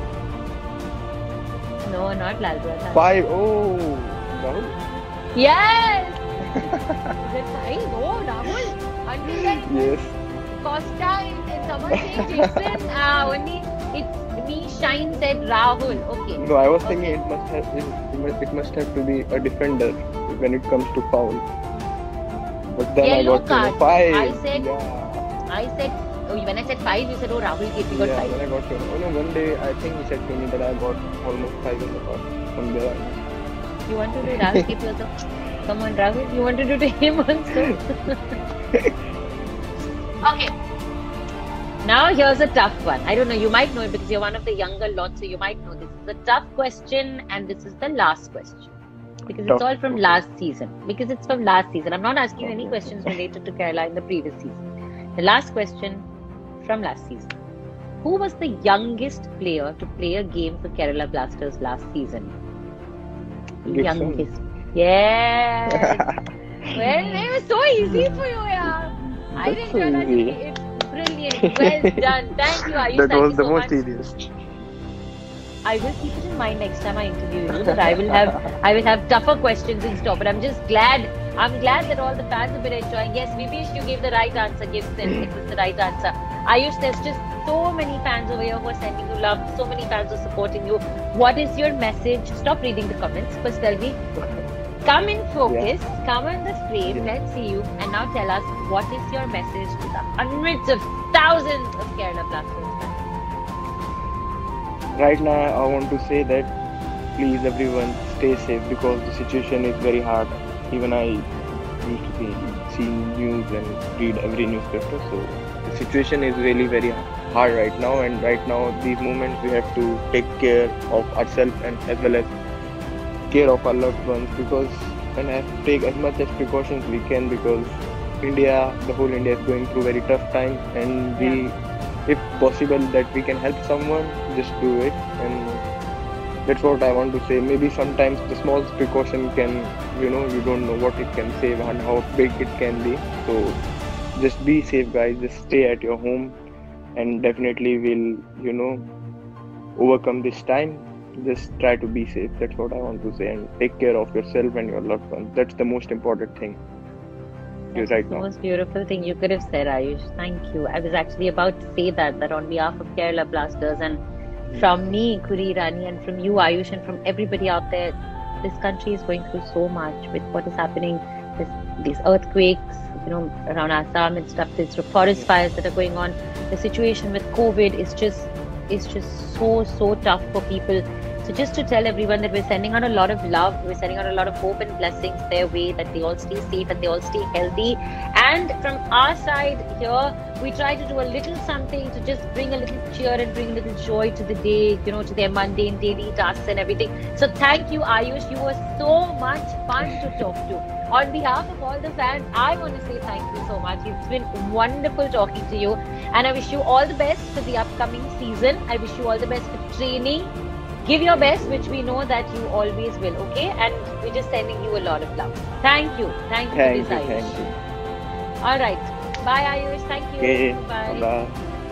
No, not Lal Brothers. 5. Oh, Rahul. Yes! Is it 5? Oh, Rahul. Until then, Yes. Costa and someone saying Jason. Only it's me. Shine said Rahul. Okay. No, I was Okay. thinking it must have to be a defender when it comes to foul. But then Yellow I got card. 5. I said. Yeah. I said. Oh, when I said 5, you said, "Oh, Rahul Kirti got Yeah, 5." when I got oh no, one day I think he said to me that I got almost 5 in the past. From there, You want to do Rahul Kirti also? Come on, Rahul. You want to do to him also? Okay. Now here's a tough one. I don't know. You might know it because you're one of the younger lot, so you might know this. It's a tough question, and this is the last question because it's Tough, all from okay. last season. Because it's from last season. I'm not asking you any questions related to Kerala in the previous season. The last question from last season. Who was the youngest player to play a game for Kerala Blasters last season? Gibson. Youngest. Yes. Well, it was so easy for you, yeah. I That's didn't so realize easy. it's brilliant. Well done. Thank you, Ayush. That Thank was you the so most much. serious. I will keep it in mind next time I interview you. That I will have tougher questions in store. But I'm glad that all the fans have been enjoying. Yes, Vivesh, you gave the right answer. Gibson, it was the right answer. Ayush, there's just so many fans over here who are sending you love. So many fans are supporting you. What is your message? Stop reading the comments. First tell me. Come in focus. Come on the frame. Yeah. Let's see you. And now tell us, what is your message to the hundreds of thousands of Kerala Blasters fans? Right now, I want to say that please everyone stay safe because the situation is very hard. Even I used to see news and read every newspaper. So the situation is really very hard right now. And right now, these moments we have to take care of ourselves and as well as care of our loved ones because and have to take as much as precautions we can because the whole India is going through very tough time and we, if possible, that we can help someone, just do it. And that's what I want to say. Maybe sometimes the smallest precaution can, you don't know what it can save and how big it can be. So just be safe, guys. Just stay at your home and definitely we'll, overcome this time. Just try to be safe. That's what I want to say. And take care of yourself and your loved ones. That's the most important thing. That's Right the now. most beautiful thing you could have said, Ayush. Thank you. I was actually about to say that on behalf of Kerala Blasters and from me, Khuri Rani, and from you, Ayush, and from everybody out there, this country is going through so much with what is happening. These earthquakes, around Assam and stuff. There's forest fires that are going on. The situation with COVID is just so tough for people. So just to tell everyone that we're sending out a lot of love, we're sending out a lot of hope and blessings their way, that they all stay safe and they all stay healthy. And from our side here, we try to do a little something to just bring a little cheer and bring a little joy to the day, to their mundane daily tasks and everything. So thank you, Ayush. You were so much fun to talk to. On behalf of all the fans, I want to say thank you so much. It's been wonderful talking to you. And I wish you all the best for the upcoming season. I wish you all the best for training. Give your best, which we know that you always will, okay? And we're just sending you a lot of love. Thank you. Thank you for this, Ayush. Thank you. All right. Bye, Ayush. Thank you. Okay. Bye. Bye.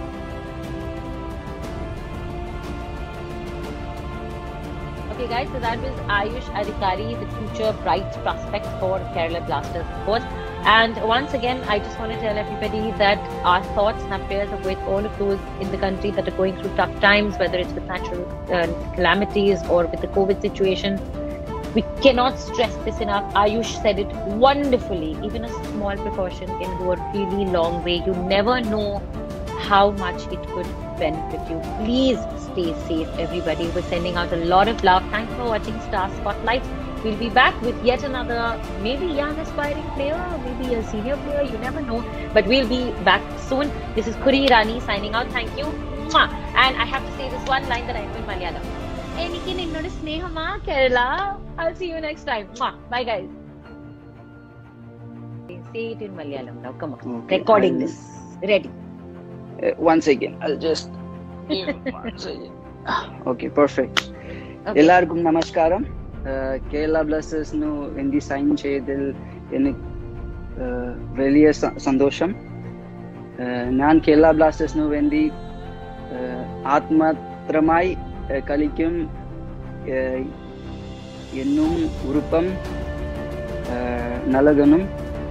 Okay, guys, so that was Ayush Adhikari, the future bright prospect for Kerala Blasters, of course. And once again, I just want to tell everybody that our thoughts and our prayers are with all of those in the country that are going through tough times, whether it's with natural calamities or with the COVID situation. We cannot stress this enough. Ayush said it wonderfully. Even a small precaution can go a really long way. You never know how much it could benefit you. Please stay safe, everybody. We're sending out a lot of love. Thanks for watching Star Spotlight. We'll be back with yet another, maybe young aspiring player, maybe a senior player, you never know. But we'll be back soon. This is Khuri Rani signing out. Thank you. Mwah. And I have to say this one line that I know in Malayalam. Enikku ninnodu snehama Kerala. I'll see you next time. Mwah. Bye, guys. Say it in Malayalam now. Come on. Okay, Recording this. Ready. Once again, I'll just once again. Okay, perfect. Okay. എല്ലാവർക്കും നമസ്കാരം. കേരള ബ്ലാസ്റ്റേഴ്സിനു വേണ്ടി sign ചെയ്തതിൽ എനിക്ക് വലിയ സന്തോഷം. ഞാൻ കേരള ബ്ലാസ്റ്റേഴ്സിനു വേണ്ടി ആത്മാർത്ഥമായി കളിക്കും എന്നും ഉറപ്പം. நலகனும்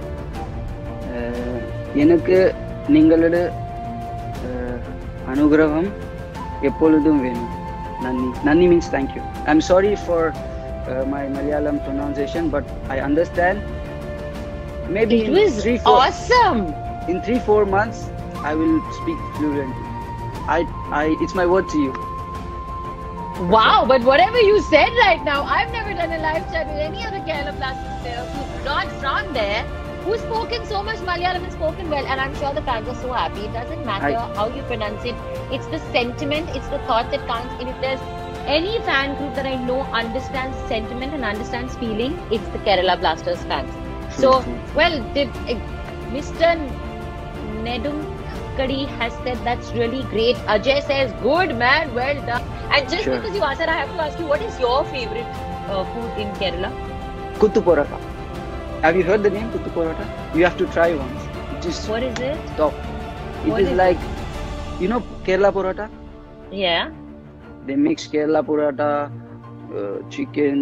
எனக்கு நீங்களோட அனுகிரகம் எப்பொழுதும் வேணும். நன்னி. Nanni means thank you. I'm sorry for my Malayalam pronunciation, but I understand. Maybe It was awesome. in 3-4 months I will speak fluently. It's my word to you. Wow, but whatever you said right now, I've never done a live chat with any other Kerala Blasters player who's not from there, who's spoken so much Malayalam and spoken well, and I'm sure the fans are so happy. It doesn't matter how you pronounce it. It's the sentiment, it's the thought that counts. And if there's any fan group that I know understands sentiment and understands feeling, it's the Kerala Blasters fans. So, well, Mr. Nedum Kadi has said that's really great. Ajay says, good man, well done. And just because you answered, I have to ask you, what is your favorite food in Kerala? Kuttu Porata. Have you heard the name Kuttu Porata? You have to try once. What is it? Top. It is like, you know Kerala Porata? Yeah. They mix Kerala Porata, chicken.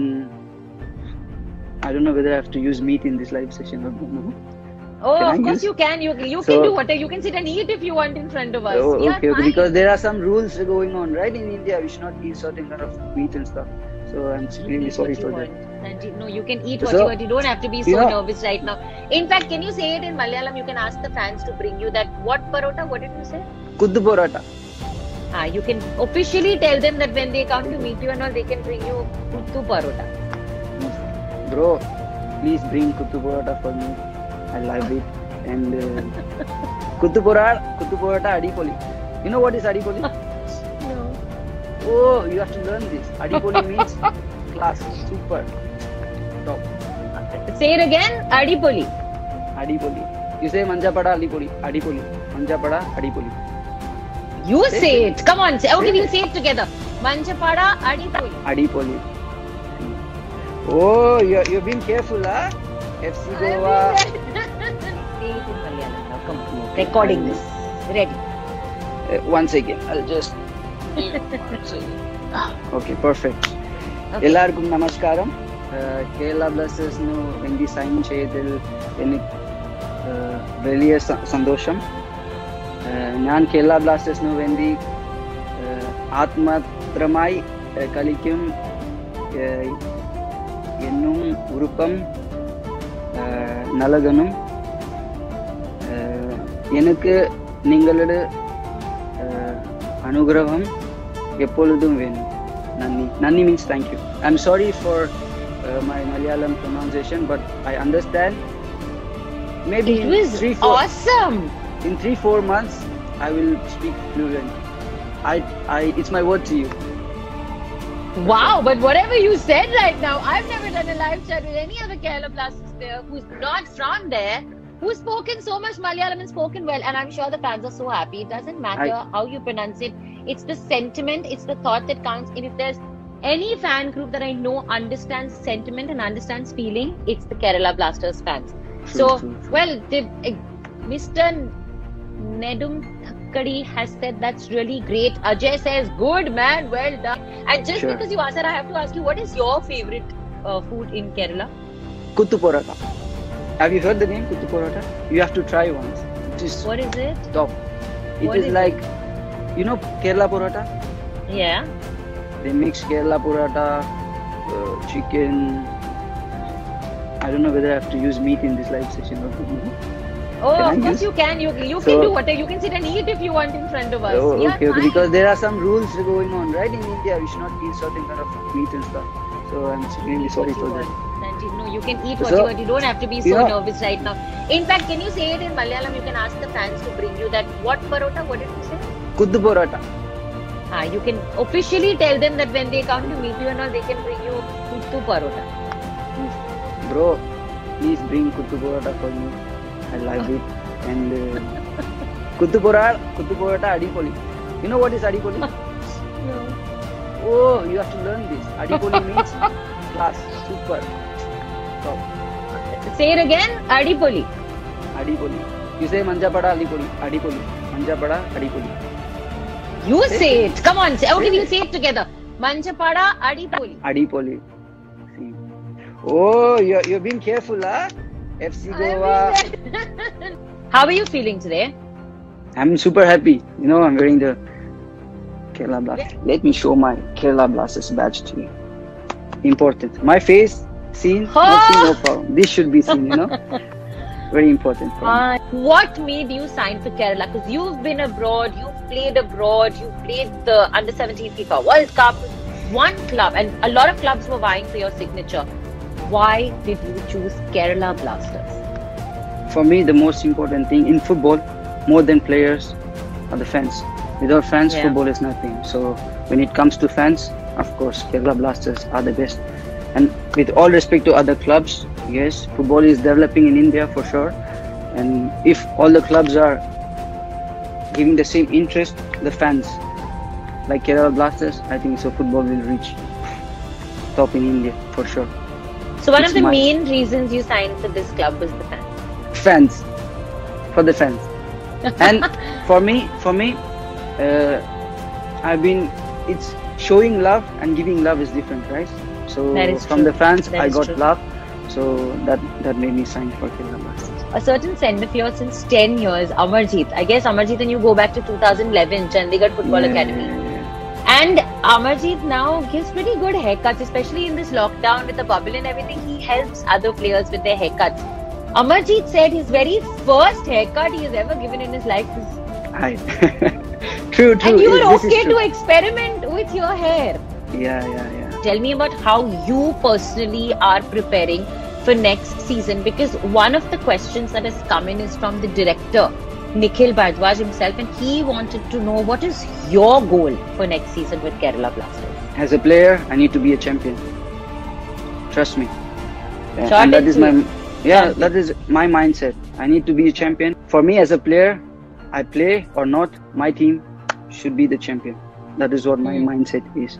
I don't know whether I have to use meat in this live session or no. Oh, of course you can. You can do whatever. You can sit and eat if you want in front of us. Okay. Because there are some rules going on, right? In India, we should not eat certain kind of meat and stuff. So I'm really sorry for that. No, you can eat what you want. You don't have to be so nervous right now. In fact, can you say it in Malayalam? You can ask the fans to bring you that. What parota? What did you say? Kuttu Porata. You can officially tell them that when they come to meet you and all, they can bring you Kuttu Parota. Bro, please bring Kuttu Porata for me. I love it. And Kuttu Porata Adipoli. You know what is Adipoli? No. Oh, you have to learn this. Adipoli means class, super, top. Say it again. Adipoli. Adipoli. You say Manjapada Adipoli. Adipoli. Manjapada Adipoli. You say it. Come on. Okay, we'll say it together. Manjapada Adipoli. Adipoli. Oh, you're being careful, huh? FC Goa. Say it in Malayalam now. Come on. Recording this. Ready. Once again, I'll just. Okay, perfect. എല്ലാവർക്കും നമസ്കാരം. കേരള ബ്ലാസ്റ്റേഴ്സിന് വേണ്ടി sign ചെയ്തതിൽ എനിക്ക് വലിയ സന്തോഷം. ഞാൻ കേരള ബ്ലാസ്റ്റേഴ്സിന് വേണ്ടി ആത്മാർത്ഥമായി കളിക്കും എന്നും ഉറപ്പം നൽകണം. எனக்கு നിങ്ങളുടെ അനുഗ്രഹം எப்பொழுதும் வேணும். Nanni. Nanni means thank you. I'm sorry for my Malayalam pronunciation, but I understand. Maybe it was awesome. In 3-4 months, I will speak fluently. It's my word to you. Wow, but whatever you said right now, I've never done a live chat with any other Kerala Blasters player who's not from there, who's spoken so much Malayalam and spoken well, and I'm sure the fans are so happy. It doesn't matter how you pronounce it. It's the sentiment, it's the thought that counts. And if there's any fan group that I know understands sentiment and understands feeling, it's the Kerala Blasters fans. So, well, Mr. Nedum Kadi has said that's really great. Ajay says, good man, well done. And just because you answered, I have to ask you, what is your favorite food in Kerala? Kuttu Porata. Have you heard the name Kuttu Porata? You have to try once. What is it? Top. It is like, you know Kerala Porata? Yeah. They mix Kerala Porata, chicken. I don't know whether I have to use meat in this live session or no. Oh, of course you can. You can do whatever. You can sit and eat if you want in front of us. Okay. Because there are some rules going on, right? In India, we should not eat certain kind of meat and stuff. So I'm really sorry for that. No, you can eat what you want. You don't have to be so nervous right now. In fact, can you say it in Malayalam? You can ask the fans to bring you that. What parota? What did you say? Kuttu Porata. You can officially tell them that when they come to meet you and all, they can bring you Kuttu Parota. Bro, please bring Kuttu Porata for me. I love it. And Kuttu Porata Adipoli. You know what is Adipoli? No. Oh, you have to learn this. Adipoli means class, super, top. Say it again. Adipoli. Adipoli. You say Manjapada Adipoli. Adipoli. Manjapada Adipoli. You say it. Come on. Okay, we'll say it together. Manjapada Adipoli. Adipoli. Oh, you're being careful, huh? FC Goa. How are you feeling today? I'm super happy. You know, I'm wearing the Kerala Blasters. Let me show my Kerala Blasters badge to you. Important. My face seen, not seen, no problem. This should be seen, you know. Very important for me. What made you sign for Kerala? Because you've been abroad, you've played the Under 17 FIFA World Cup. One club, and a lot of clubs were vying for your signature. Why did you choose Kerala Blasters? For me, the most important thing in football, more than players, are the fans. Without fans, football is nothing. So when it comes to fans, of course, Kerala Blasters are the best. And with all respect to other clubs, yes, football is developing in India for sure. And if all the clubs are giving the same interest, the fans, like Kerala Blasters, I think so football will reach top in India for sure. So one of the main reasons you signed for this club was the fans. Fans, for the fans. And for me, it's showing love and giving love is different, right? So from the fans, I got love. So that made me sign for Kerala Blasters. A certain friend of yours since 10 years, Amarjeet. I guess Amarjeet and you go back to 2011, Chandigarh Football Academy. And Amarjeet now gives pretty good haircuts, especially in this lockdown with the bubble and everything. He helps other players with their haircuts. Amarjeet said his very first haircut he has ever given in his life is... True. And you were okay to experiment with your hair. Yeah. Tell me about how you personally are preparing for next season, because one of the questions that has come in is from the director, Nikhil Bhardwaj himself, and he wanted to know what is your goal for next season with Kerala Blasters. As a player, I need to be a champion. Trust me. And that is my mindset. I need to be a champion. For me as a player, I play or not, my team should be the champion. That is what my mindset is.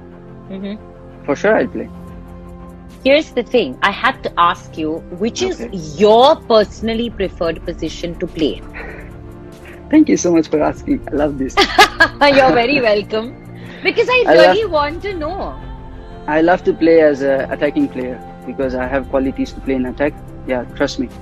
For sure I'll play. Here's the thing, I had to ask you, which is your personally preferred position to play? Thank you so much for asking. I love this. You're very welcome. Because I really want to know. I love to play as an attacking player because I have qualities to play in attack. Yeah, trust me.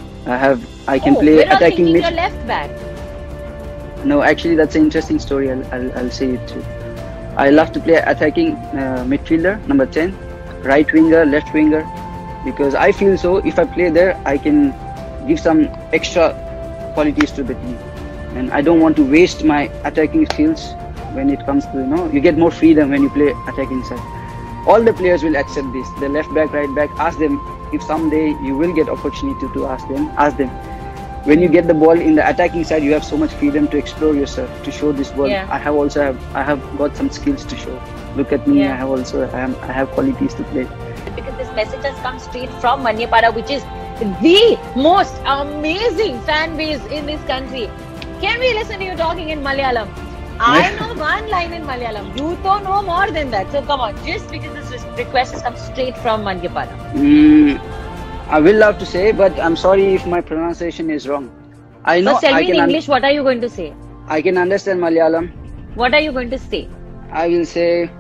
I can play attacking mid. You're left back. No, actually that's an interesting story. I'll say it too. I love to play attacking midfielder, number 10, right winger, left winger, because I feel so if I play there, I can give some extra qualities to the team. And I don't want to waste my attacking skills when it comes to, you get more freedom when you play attacking side. All the players will accept this. The left back, right back, ask them if someday you will get opportunity to ask them. When you get the ball in the attacking side, you have so much freedom to explore yourself, to show this ball. Yeah. I have got some skills to show. Look at me. Yeah. I have qualities to play. Because this message has come straight from Manyapara, which is the most amazing fan base in this country. Can we listen to you talking in Malayalam? I know one line in Malayalam. You don't know more than that. So come on, just because this request has come straight from Manyapara. I will love to say, but I'm sorry if my pronunciation is wrong. I know. First tell me in English, what are you going to say? I can understand Malayalam. What are you going to say? I will say,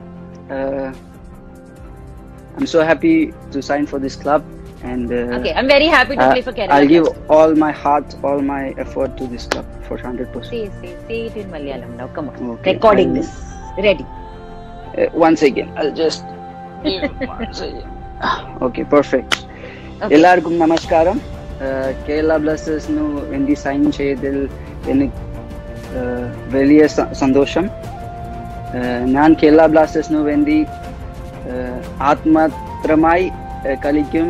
I'm so happy to sign for this club. And okay, I'm very happy to play for Kerala. I'll give all my heart, all my effort to this club for 100%. Say it in Malayalam now. Come on. Okay, recording this. Ready. Once again, I'll just... Okay, perfect. എല്ലാവർക്കും നമസ്കാരം. കേരള ബ്ലാസ്റ്റേഴ്സിനു വേണ്ടി sign ചെയ്തതിൽ എനിക്ക് വലിയ സന്തോഷം. ഞാൻ കേരള ബ്ലാസ്റ്റേഴ്സിനു വേണ്ടി ആത്മാർത്ഥമായി കളിക്കും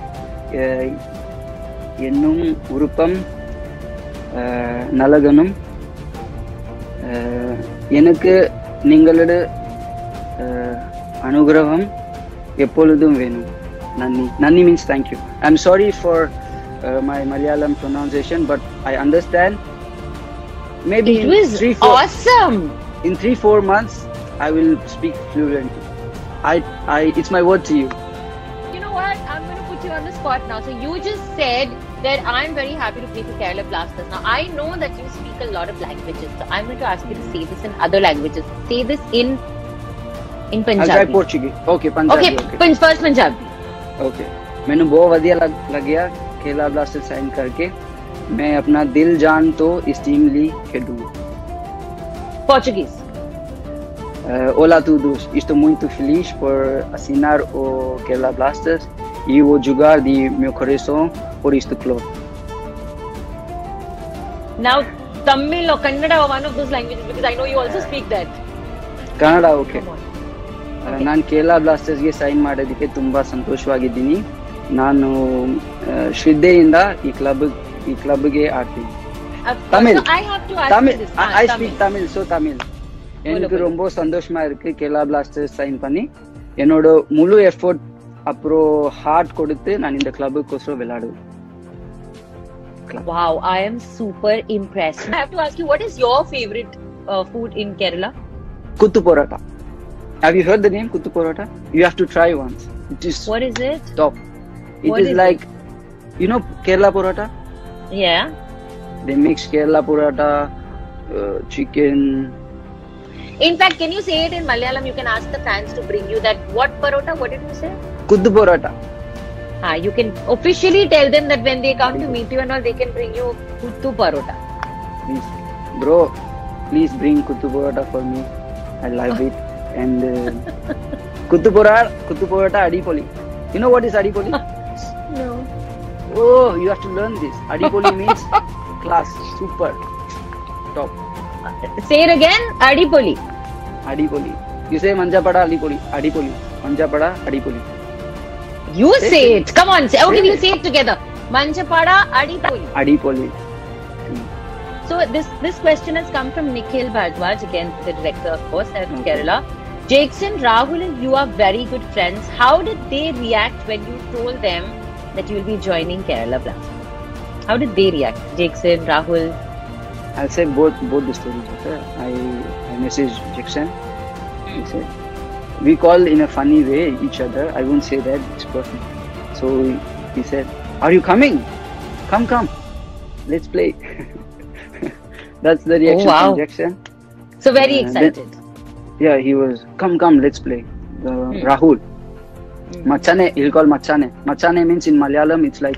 എന്നും ഉറപ്പം നൽകണം. എനിക്ക് നിങ്ങളുടെ അനുഗ്രഹം എപ്പോഴും വേണം. Nani means thank you. I'm sorry for my Malayalam pronunciation, but I understand. Maybe it was awesome. In 3-4 months, I will speak fluently. It's my word to you. You know what? I'm going to put you on the spot now. So you just said that I'm very happy to play for Kerala Blasters. Now I know that you speak a lot of languages, so I'm going to ask you to say this in other languages. Say this in Punjabi. I'll try Portuguese. Okay, Punjabi. Okay. First Punjabi. Okay मैंने बहुत वधिया लग्या Kerala blasters sign करके मैं अपना दिल जान तो इस टीम ली खेडू Portuguese. Olá a todos, estou muito feliz por assinar o Kerala Blasters e vou jogar de meu coração por este clube. Now, Tamil or Kannada or one of those languages, because I know you also speak that. Kannada okay Come on. ನಾನು Kerala ಬ್ಲಾಸ್ಟರ್ಸ್ಗೆ sign ಮಾಡೋದಕ್ಕೆ ತುಂಬ ಸಂತೋಷವಾಗಿದ್ದೀನಿ ನಾನು ಶ್ರದ್ಧೆಯಿಂದ ಈ ಕ್ಲಬ್ಗೆ ಆಡ್ತೀನಿ Of course. Tamil. So I have to ask Tamil you this. I speak Tamil so Tamil எனக்கு bolo. ரொம்ப சந்தோஷமா இருக்கு கேரளா பிளாஸ்டர்ஸ் சைன் பண்ணி என்னோட முழு எஃபோர்ட் அப்புறம் ஹார்ட் கொடுத்து நான் இந்த கிளப்புக்கோசரம் விளையாடுவேன் Wow, I am super impressed. I have to ask you, what is your favorite food in Kerala? குத்து parotta have you heard the name kuttu parota you have to try once it is What is it? top it What is is like you know Kerala parota Yeah. they mix Kerala parota chicken In fact, can you say it in Malayalam? You can ask the fans to bring you that. What parota? What did you say? kuttu parota You can officially tell them that when they come to meet you and all, they can bring you kuttu parota. please bro please bring kuttu parota for me I love it and kuttu parota adipoli you know what is adipoli No. oh you have to learn this adipoli means class super top Say it again. Adipoli. adipoli you say manjapada adipoli manjapada adipoli You Say say it. it. Come on. Say. Okay, Say we'll it. say it together. Manchapada Adipoli. adipoli So this question has come from Nikhil Bhardwaj, again the director, of course, at Okay. Kerala. Jackson, Rahul, and you are very good friends. How did they react when you told them that you will be joining Kerala Blasters? How did they react? Jackson, Rahul. I'll say both the stories okay I messaged Jackson he said we call in a funny way each other I won't say that it's perfect so he said are you coming come let's play that's the reaction wow. from Jackson So very then- excited. yeah he was come let's play Rahul Machane he'll call Machane means in Malayalam it's like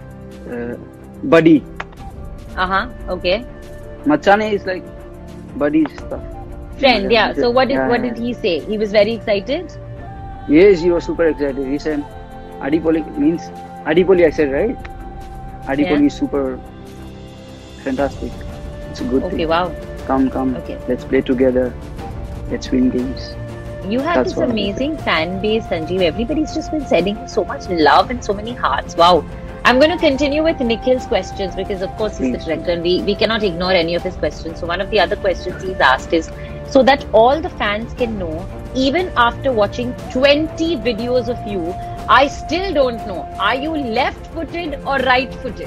buddy Okay. Machane is like buddy stuff Friend, yeah. So what Yeah. did he say? He was very excited. Yes, he was super excited. He said, Adipoli means Adipoli, I said, right? Adipoli Yeah. is super fantastic. It's a good Okay, thing. wow. Come. Okay. Let's play together. Let's win games. You have That's this what I amazing fan base, Sanjeev. Everybody's just been sending you so much love and so many hearts. Wow. I'm going to continue with Nikhil's questions because, of course, he's the Please. director and we cannot ignore any of his questions. So, one of the other questions he's asked is so that all the fans can know, even after watching 20 videos of you, I still don't know. Are you left footed or right footed?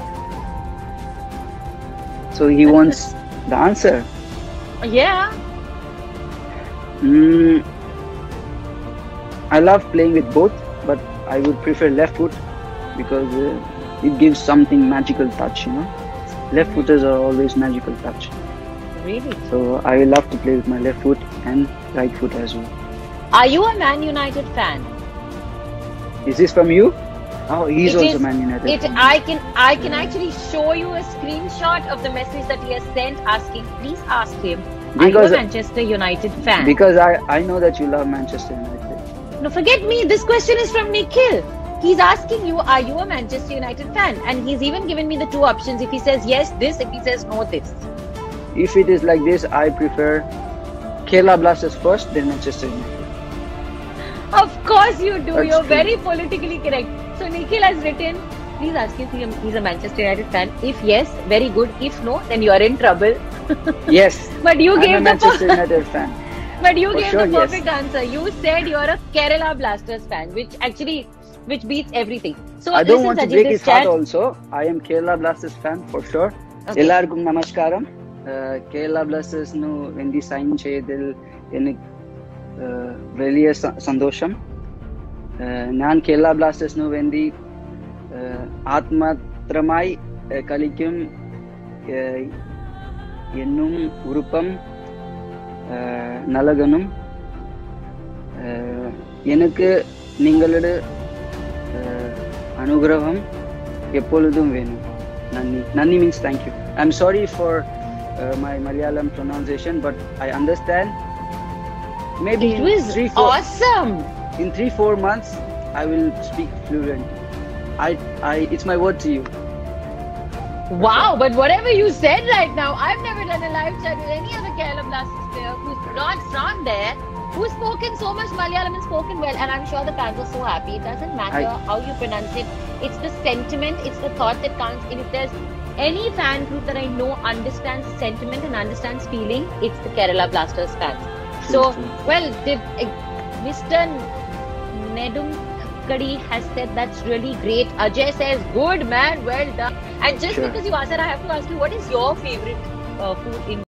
So he wants the answer. Yeah. I love playing with both, but I would prefer left foot because it gives something magical touch, you know. Left footers are always magical touch. Really? So I love to play with my left foot and right foot as well. Are you a Man United fan? Is this from you? Oh, he's It also is- Man United. I can actually show you a screenshot of the message that he has sent asking, please ask him, are Because- you a Manchester United fan? Because I know that you love Manchester United. No, forget me. This question is from Nikhil. He's asking you, are you a Manchester United fan? And he's even given me the two options. If he says yes, this. If he says no, this. If it is like this, I prefer Kerala Blasters first, then Manchester United. Of course you do. That's You're true. very politically correct. So Nikhil has written, please ask if he's a Manchester United fan. If yes, very good. If no, then you are in trouble. Yes, But you I'm gave a Manchester United fan. But you For gave sure, the yes. perfect answer. You said you're a Kerala Blasters fan, which beats everything. So I don't listen, want to Sajid, break this his heart chat. also. I am Kerala Blasters fan for sure. Okay. Ellarkum namaskaram. Kerala Blasters nu vendi sign cheyadil enak veliya sandosham. Nan Kerala Blasters nu vendi ஆத்மாத்திரமாய் கலிக்கும் என்னும் விருப்பம் நலகனும் எனக்கு நீங்களோட Anugraham Eppoludum Venu. Nanni. Nanni means thank you. I'm sorry for my Malayalam pronunciation, but I understand. Maybe It was awesome. In 3-4 months, I will speak fluent. It's my word to you. Wow, but whatever you said right now, I've never done a live chat with any other Kerala Blasters player who's not from there, who's spoken so much Malayalam and spoken well, and I'm sure the fans are so happy. It doesn't matter how you pronounce it. It's the sentiment, it's the thought that counts. And if there's any fan group that I know understands sentiment and understands feeling, it's the Kerala Blasters fans. So, well, Mr. Nedum Kadi has said that's really great. Ajay says, good man, well done. And just because you asked that, I have to ask you, what is your favorite food in